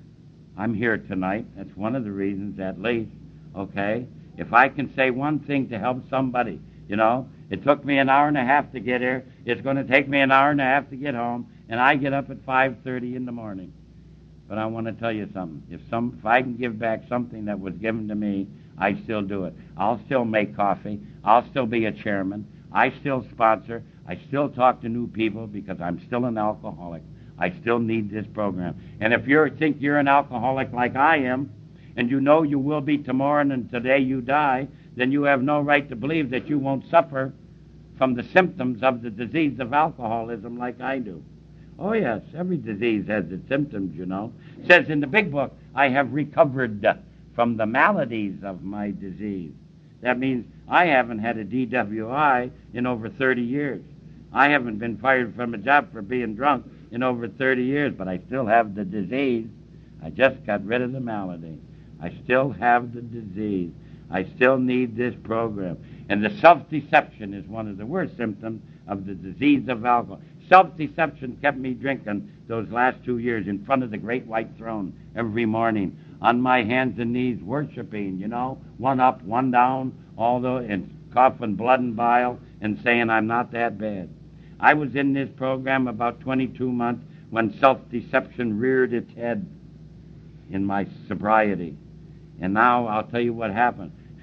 I'm here tonight. That's one of the reasons, at least, okay? If I can say one thing to help somebody, you know, it took me an hour and a half to get here. It's going to take me an hour and a half to get home, and I get up at five thirty in the morning. But I want to tell you something. If some, if I can give back something that was given to me, I still do it. I'll still make coffee. I'll still be a chairman. I still sponsor. I still talk to new people because I'm still an alcoholic. I still need this program. And if you think you're an alcoholic like I am, and you know you will be tomorrow and today you die, then you have no right to believe that you won't suffer from the symptoms of the disease of alcoholism like I do. Oh, yes, every disease has its symptoms, you know. It says in the big book, I have recovered from the maladies of my disease. That means I haven't had a D W I in over thirty years. I haven't been fired from a job for being drunk in over thirty years, but I still have the disease. I just got rid of the malady. I still have the disease. I still need this program. And the self-deception is one of the worst symptoms of the disease of alcohol. Self-deception kept me drinking those last two years in front of the great white throne every morning, on my hands and knees, worshiping, you know, one up, one down, all the, and coughing blood and bile and saying I'm not that bad. I was in this program about twenty-two months when self-deception reared its head in my sobriety. And now I'll tell you what happened.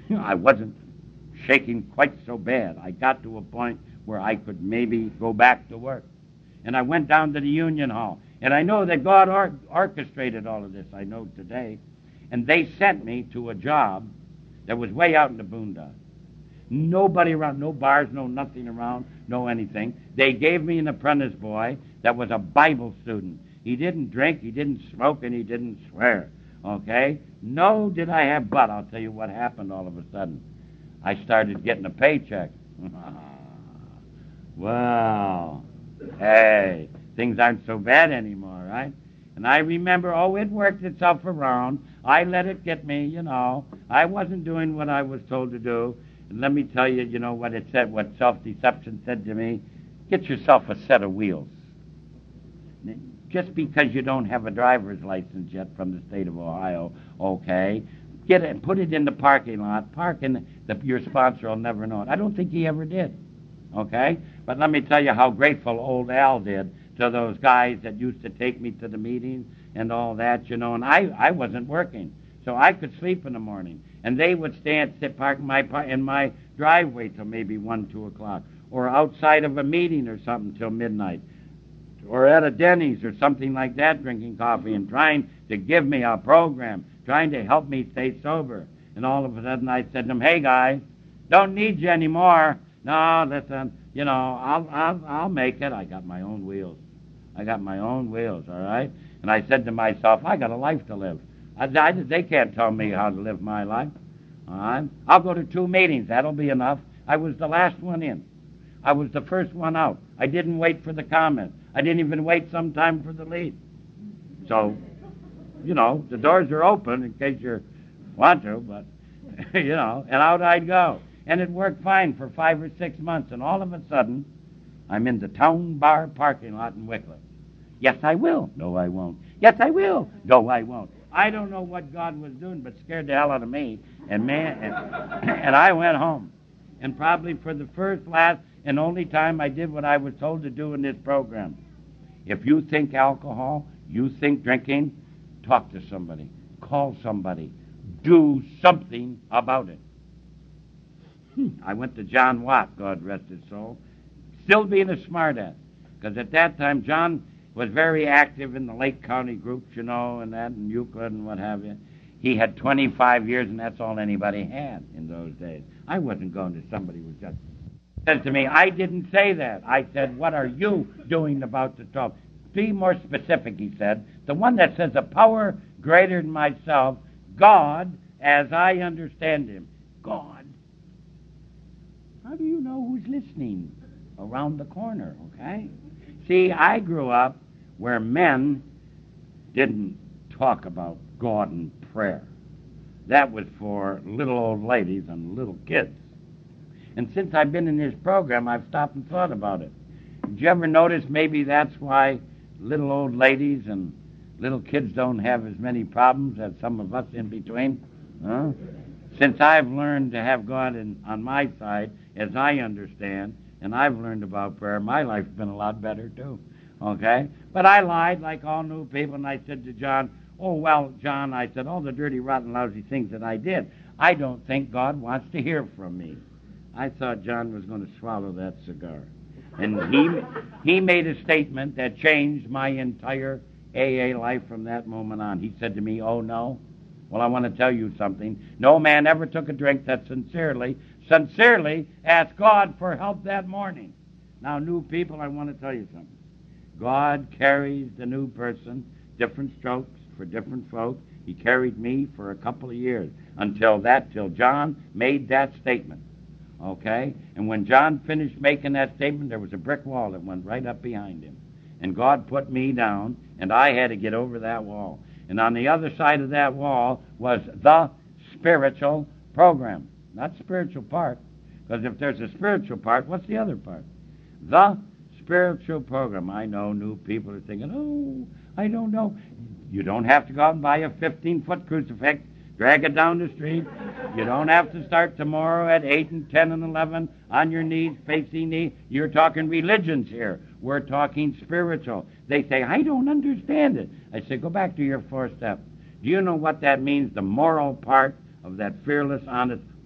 I wasn't shaking quite so bad. I got to a point where I could maybe go back to work. And I went down to the Union Hall. And I know that God or- orchestrated all of this, I know today. And they sent me to a job that was way out in the boondocks. Nobody around, no bars, no nothing around, no anything. They gave me an apprentice boy that was a Bible student. He didn't drink, he didn't smoke, and he didn't swear. Okay? No, did I have, but I'll tell you what happened all of a sudden. I started getting a paycheck. Well, hey, things aren't so bad anymore, right? And I remember, oh, it worked itself around. I let it get me, you know. I wasn't doing what I was told to do. And let me tell you, you know what it said, what self-deception said to me? Get yourself a set of wheels. Just because you don't have a driver's license yet from the state of Ohio, okay, get it and put it in the parking lot. Park in the, your sponsor will never know it. I don't think he ever did, okay? But let me tell you how grateful old Al did to those guys that used to take me to the meetings and all that, you know, and I, I wasn't working. So I could sleep in the morning. And they would stand, sit, park in my, in my driveway till maybe one, two o'clock. Or outside of a meeting or something till midnight. Or at a Denny's or something like that, drinking coffee and trying to give me a program, trying to help me stay sober. And all of a sudden I said to them, hey guys, don't need you anymore. No, listen, you know, I'll, I'll, I'll make it. I got my own wheels. I got my own wheels, all right? And I said to myself, I got a life to live. I, I, they can't tell me how to live my life. All right? I'll go to two meetings. That'll be enough. I was the last one in. I was the first one out. I didn't wait for the comment. I didn't even wait some time for the lead. So, you know, the doors are open in case you want to, but, you know, and out I'd go. And it worked fine for five or six months, and all of a sudden, I'm in the town bar parking lot in Wycliffe. Yes, I will. No, I won't. Yes, I will. No, I won't. I don't know what God was doing, but scared the hell out of me. And man, and, and I went home. And probably for the first, last, and only time I did what I was told to do in this program. If you think alcohol, you think drinking, talk to somebody. Call somebody. Do something about it. I went to John Watt, God rest his soul, still being a smartass. Because at that time, John was very active in the Lake County groups, you know, and that, and Euclid and what have you. He had twenty-five years, and that's all anybody had in those days. I wasn't going to somebody who was just... Said to me, I didn't say that. I said, what are you doing about the trouble? Be more specific, he said. The one that says a power greater than myself, God, as I understand him. God. How do you know who's listening around the corner, okay? See, I grew up where men didn't talk about God and prayer. That was for little old ladies and little kids. And since I've been in this program, I've stopped and thought about it. Did you ever notice maybe that's why little old ladies and little kids don't have as many problems as some of us in between? Huh? Since I've learned to have God in, on my side, as I understand, and I've learned about prayer, my life's been a lot better too. Okay? But I lied like all new people, and I said to John, oh, well, John, I said, all the dirty, rotten, lousy things that I did, I don't think God wants to hear from me. I thought John was going to swallow that cigar. And he he made a statement that changed my entire A A life from that moment on. He said to me, oh, no? Well, I want to tell you something. No man ever took a drink that sincerely, sincerely asked God for help that morning. Now, new people, I want to tell you something. God carries the new person, different strokes for different folk. He carried me for a couple of years until that, till John made that statement. Okay? And when John finished making that statement, there was a brick wall that went right up behind him. And God put me down, and I had to get over that wall. And on the other side of that wall was the spiritual program. Not spiritual part. Because if there's a spiritual part, what's the other part? The spiritual program. I know new people are thinking, oh, I don't know. You don't have to go out and buy a fifteen-foot crucifix, drag it down the street. You don't have to start tomorrow at eight and ten and eleven on your knees, facing knee. You're talking religions here. We're talking spiritual. They say, I don't understand it. I say, go back to your four steps. Do you know what that means? The moral part of that fearless, honest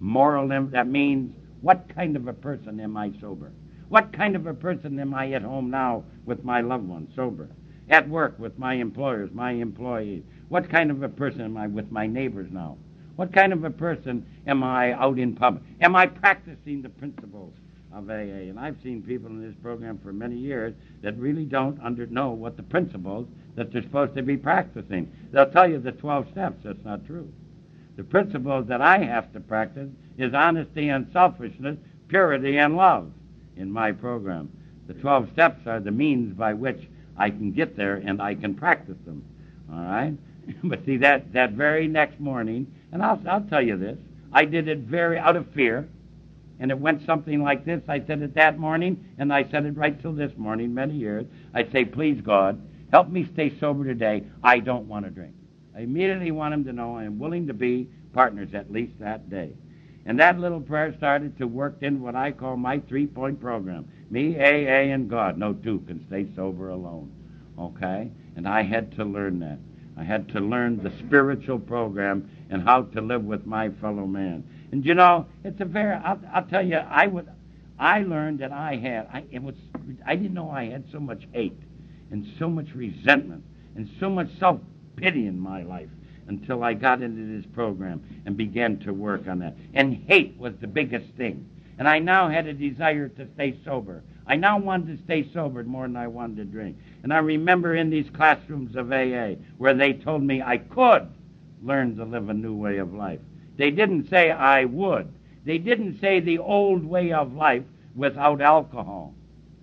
Moral, that means what kind of a person am I sober? What kind of a person am I at home now with my loved ones, sober? At work with my employers, my employees? What kind of a person am I with my neighbors now? What kind of a person am I out in public? Am I practicing the principles of A A? And I've seen people in this program for many years that really don't under, know what the principles that they're supposed to be practicing. They'll tell you the twelve steps. That's not true. The principles that I have to practice is honesty and selfishness, purity and love in my program. The twelve steps are the means by which I can get there and I can practice them. All right? But see, that, that very next morning, and I'll, I'll tell you this, I did it very out of fear, and it went something like this. I said it that morning, and I said it right till this morning, many years. I'd say, please, God, help me stay sober today. I don't want to drink. I immediately want him to know I am willing to be partners at least that day. And that little prayer started to work in what I call my three-point program. Me, A A, and God. No two can stay sober alone. Okay? And I had to learn that. I had to learn the spiritual program and how to live with my fellow man. And you know, it's a very, I'll, I'll tell you, I would, I learned that I had, I, it was, I didn't know I had so much hate and so much resentment and so much self-pity in my life until I got into this program and began to work on that. And hate was the biggest thing. And I now had a desire to stay sober. I now wanted to stay sober more than I wanted to drink. And I remember in these classrooms of A A where they told me I could learn to live a new way of life. They didn't say I would. They didn't say the old way of life without alcohol.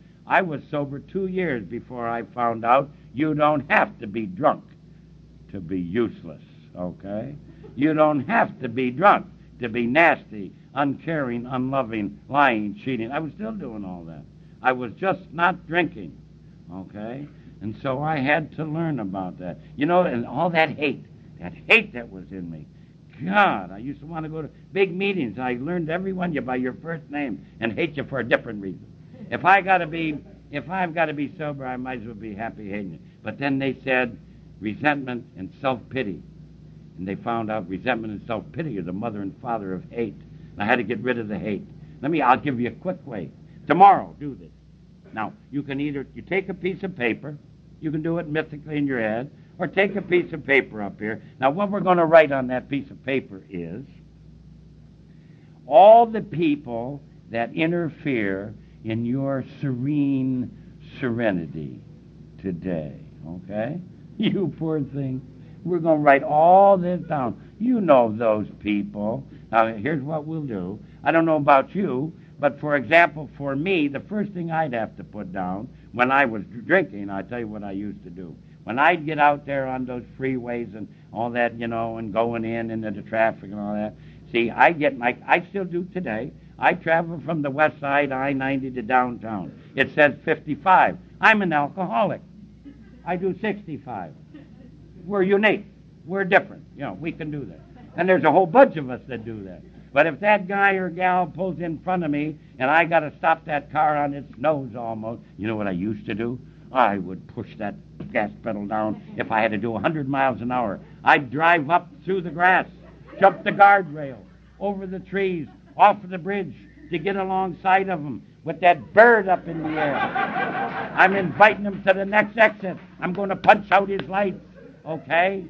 I was sober two years before I found out you don't have to be drunk to be useless, okay? You don't have to be drunk to be nasty, uncaring, unloving, lying, cheating. I was still doing all that. I was just not drinking, okay? And so I had to learn about that. You know, and all that hate, that hate that was in me. God, I used to want to go to big meetings. I learned everyone you by your first name and hate you for a different reason. If I got to be, if I've got to be sober, I might as well be happy hating you. But then they said resentment and self-pity. And they found out resentment and self-pity are the mother and father of hate. And I had to get rid of the hate. Let me, I'll give you a quick way. Tomorrow, do this. Now, you can either, you take a piece of paper, you can do it mystically in your head, or take a piece of paper up here. Now, what we're going to write on that piece of paper is all the people that interfere in your serene serenity today, okay? You poor thing. We're going to write all this down. You know those people. Now, here's what we'll do. I don't know about you, but for example, for me, the first thing I'd have to put down when I was drinking, I'll tell you what I used to do. When I'd get out there on those freeways and all that, you know, and going in into the traffic and all that, see, I get my, I still do today. I travel from the west side, I ninety to downtown. It says fifty-five. I'm an alcoholic. I do sixty-five. We're unique. We're different. You know, we can do that. And there's a whole bunch of us that do that. But if that guy or gal pulls in front of me and I got to stop that car on its nose almost, you know what I used to do? I would push that gas pedal down if I had to do one hundred miles an hour. I'd drive up through the grass, jump the guardrail, over the trees, off of the bridge to get alongside of them with that bird up in the air. I'm inviting him to the next exit. I'm going to punch out his lights, okay?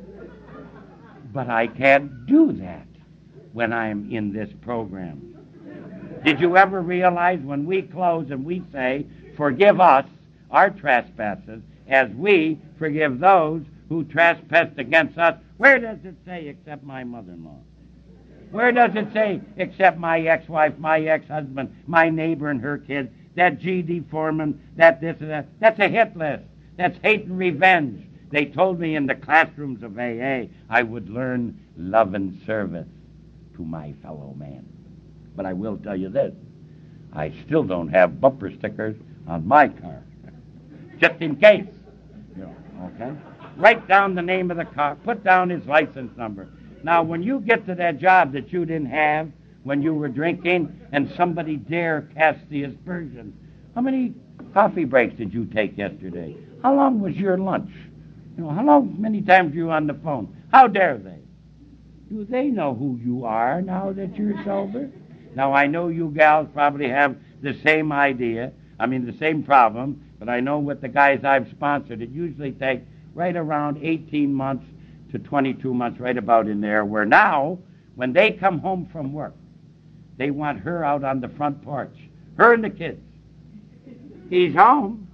But I can't do that when I'm in this program. Did you ever realize when we close and we say, forgive us our trespasses as we forgive those who trespass against us? Where does it say except my mother-in-law? Where does it say except my ex-wife, my ex-husband, my neighbor and her kids, that G D foreman, that this and that? That's a hit list. That's hate and revenge. They told me in the classrooms of A A I would learn love and service to my fellow man. But I will tell you this, I still don't have bumper stickers on my car, just in case. You know, okay? Write down the name of the car, put down his license number. Now, when you get to that job that you didn't have when you were drinking and somebody dare cast the aspersion, how many coffee breaks did you take yesterday? How long was your lunch? You know, how long, many times were you on the phone? How dare they? Do they know who you are now that you're sober? Now, I know you gals probably have the same idea, I mean the same problem, but I know with the guys I've sponsored, it usually takes right around eighteen months to twenty-two months, right about in there, where now, when they come home from work, they want her out on the front porch, her and the kids. He's home.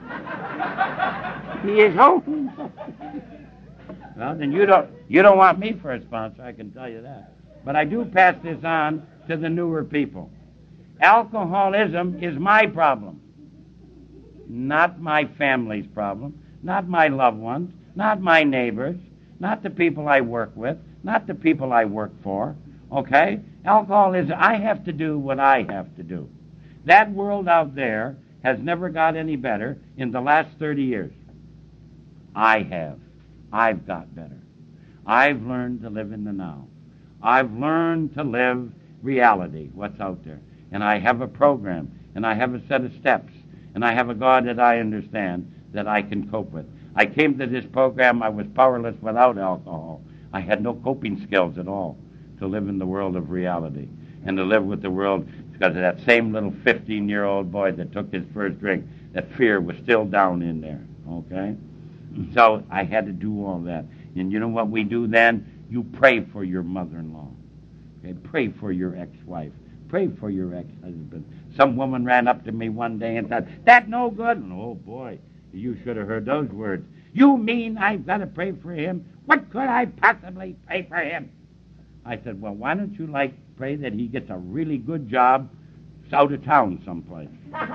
He is home. Well, then you don't you don't want me for a sponsor, I can tell you that. But I do pass this on to the newer people. Alcoholism is my problem, not my family's problem, not my loved ones, not my neighbors, not the people I work with, not the people I work for, okay? Alcoholism, I have to do what I have to do. That world out there has never got any better in the last thirty years. I have. I've got better. I've learned to live in the now. I've learned to live reality, what's out there. And I have a program, and I have a set of steps, and I have a God that I understand that I can cope with. I came to this program, I was powerless without alcohol. I had no coping skills at all to live in the world of reality and to live with the world because of that same little fifteen-year-old boy that took his first drink. That fear was still down in there, okay? So I had to do all that. And you know what we do then? You pray for your mother-in-law. Okay? Pray for your ex-wife. Pray for your ex-husband. Some woman ran up to me one day and said, "That no good." And oh, boy, you should have heard those words. "You mean I've got to pray for him? What could I possibly pray for him?" I said, "Well, why don't you, like, pray that he gets a really good job out of town someplace?"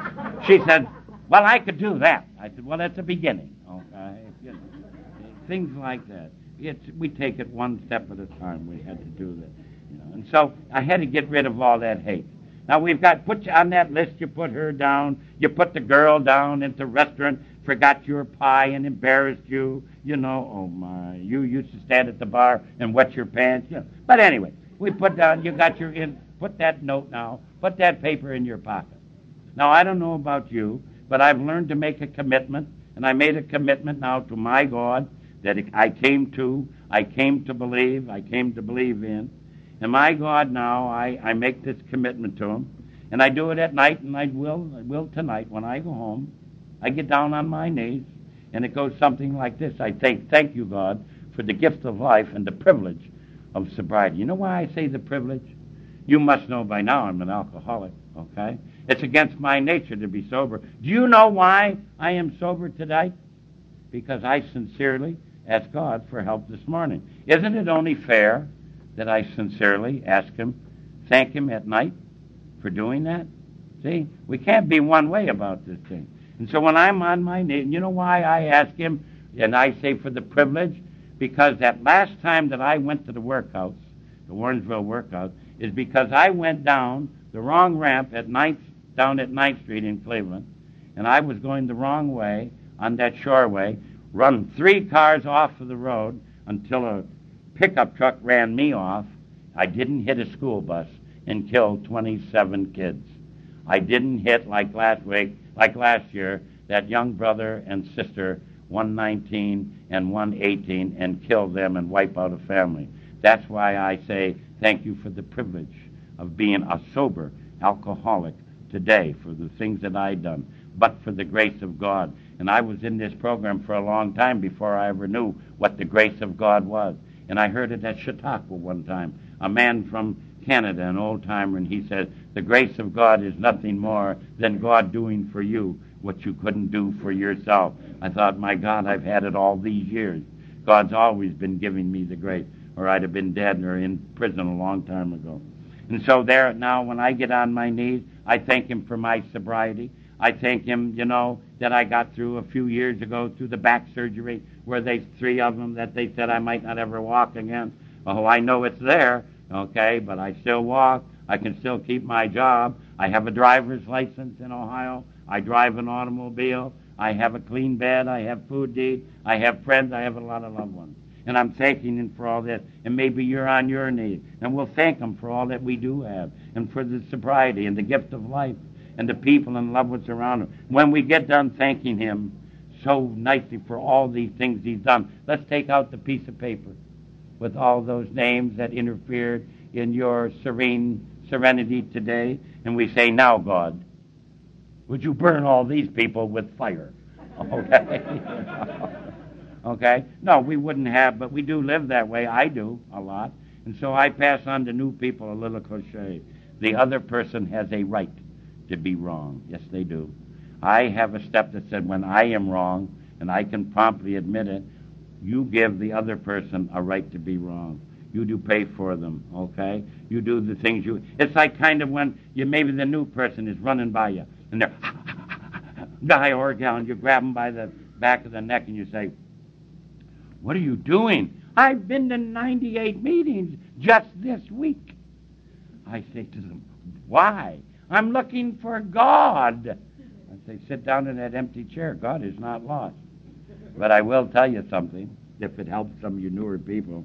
She said, "Well, I could do that." I said, "Well, that's a beginning, okay? You know, things like that. It's, we take it one step at a time. We had to do that. You know. And so I had to get rid of all that hate. Now, we've got, put you on that list, you put her down, you put the girl down at the restaurant, forgot your pie and embarrassed you, you know, oh my, you used to stand at the bar and wet your pants, you know. But anyway, we put down, you got your, in, put that note now, put that paper in your pocket. Now, I don't know about you, but I've learned to make a commitment, and I made a commitment now to my God that I came to, I came to believe, I came to believe in. And my God now, I, I make this commitment to him, and I do it at night, and I will, I will tonight when I go home. I get down on my knees, and it goes something like this. I thank, thank you, God, for the gift of life and the privilege of sobriety. You know why I say the privilege? You must know by now I'm an alcoholic, okay? It's against my nature to be sober. Do you know why I am sober today? Because I sincerely asked God for help this morning. Isn't it only fair that I sincerely ask him, thank him at night for doing that? See, we can't be one way about this thing. And so when I'm on my knees, you know why I ask him, and I say for the privilege? Because that last time that I went to the workhouse, the Warrensville workhouse, is because I went down the wrong ramp at ninth, down at ninth Street in Cleveland, and I was going the wrong way on that shoreway, run three cars off of the road until a pickup truck ran me off. I didn't hit a school bus and killed twenty-seven kids. I didn't hit, like last week, like last year, that young brother and sister, one nineteen and one eighteen, and kill them and wipe out a family. That's why I say thank you for the privilege of being a sober alcoholic today, for the things that I've done, but for the grace of God. And I was in this program for a long time before I ever knew what the grace of God was. And I heard it at Chautauqua one time. A man from Canada, an old-timer, and he said, the grace of God is nothing more than God doing for you what you couldn't do for yourself. I thought, my God, I've had it all these years. God's always been giving me the grace, or I'd have been dead or in prison a long time ago. And so there now, when I get on my knees, I thank him for my sobriety. I thank him, you know, that I got through a few years ago through the back surgery where they, three of them, that they said I might not ever walk again. Oh, I know it's there, okay, but I still walk. I can still keep my job. I have a driver's license in Ohio. I drive an automobile. I have a clean bed. I have food to eat. I have friends. I have a lot of loved ones. And I'm thanking him for all this. And maybe you're on your knees. And we'll thank him for all that we do have, and for the sobriety and the gift of life and the people and loved ones around him. When we get done thanking him so nicely for all these things he's done, let's take out the piece of paper. with all those names that interfered in your serene serenity today, and we say, now, God, would you burn all these people with fire? Okay? Okay? No, we wouldn't have, but we do live that way. I do a lot. And so I pass on to new people a little cliche. The other person has a right to be wrong. Yes, they do. I have a step that said when I am wrong, and I can promptly admit it, you give the other person a right to be wrong. You do pay for them, okay? You do the things you... It's like kind of when you maybe the new person is running by you, and they're guy or gal, and you grab them by the back of the neck and you say, what are you doing? I've been to ninety-eight meetings just this week. I say to them, why? I'm looking for God. I say, sit down in that empty chair. God is not lost. But I will tell you something, if it helps some of you newer people.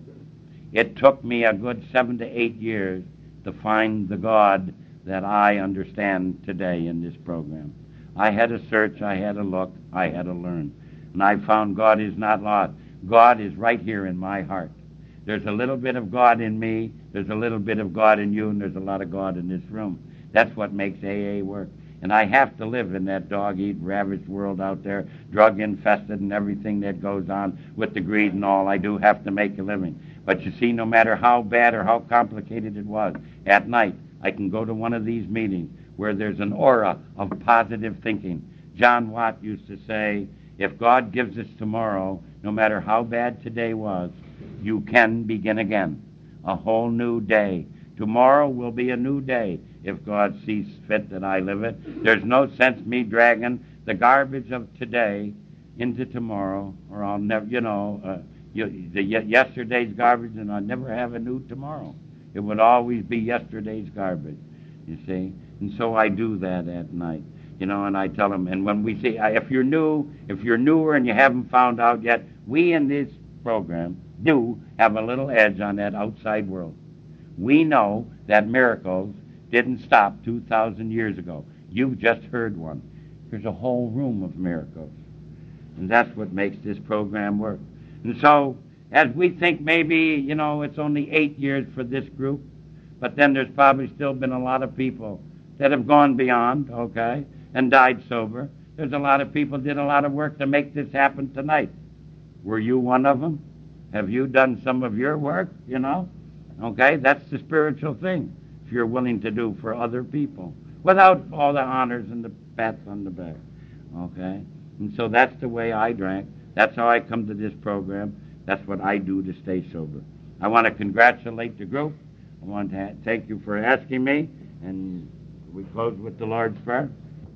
It took me a good seven to eight years to find the God that I understand today in this program. I had to search, I had to look, I had to learn. And I found God is not lost. God is right here in my heart. There's a little bit of God in me, there's a little bit of God in you, and there's a lot of God in this room. That's what makes A A work. And I have to live in that dog-eat, ravaged world out there, drug-infested and everything that goes on with the greed and all. I do have to make a living. But you see, no matter how bad or how complicated it was, at night I can go to one of these meetings where there's an aura of positive thinking. John Watt used to say, if God gives us tomorrow, no matter how bad today was, you can begin again. A whole new day. Tomorrow will be a new day if God sees fit that I live it. There's no sense me dragging the garbage of today into tomorrow, or I'll never, you know, uh, you, the yesterday's garbage, and I'll never have a new tomorrow. It would always be yesterday's garbage, you see. And so I do that at night, you know, and I tell them, and when we see, if you're new, if you're newer and you haven't found out yet, we in this program do have a little edge on that outside world. We know that miracles didn't stop two thousand years ago. You've just heard one. There's a whole room of miracles. And that's what makes this program work. And so, as we think maybe, you know, it's only eight years for this group, but then there's probably still been a lot of people that have gone beyond, okay, and died sober. There's a lot of people did a lot of work to make this happen tonight. Were you one of them? Have you done some of your work, you know? Okay, that's the spiritual thing, if you're willing to do for other people, without all the honors and the pats on the back, okay? And so that's the way I drank. That's how I come to this program. That's what I do to stay sober. I want to congratulate the group. I want to thank you for asking me, and we close with the Lord's Prayer.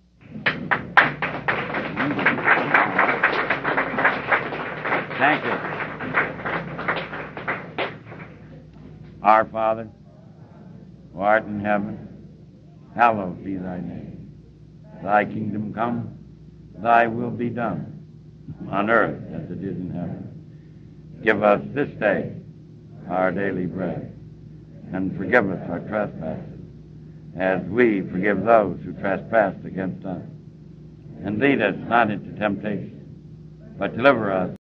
Thank you. Our Father, who art in heaven, hallowed be thy name. Thy kingdom come, thy will be done, on earth as it is in heaven. Give us this day our daily bread, and forgive us our trespasses, as we forgive those who trespass against us. And lead us not into temptation, but deliver us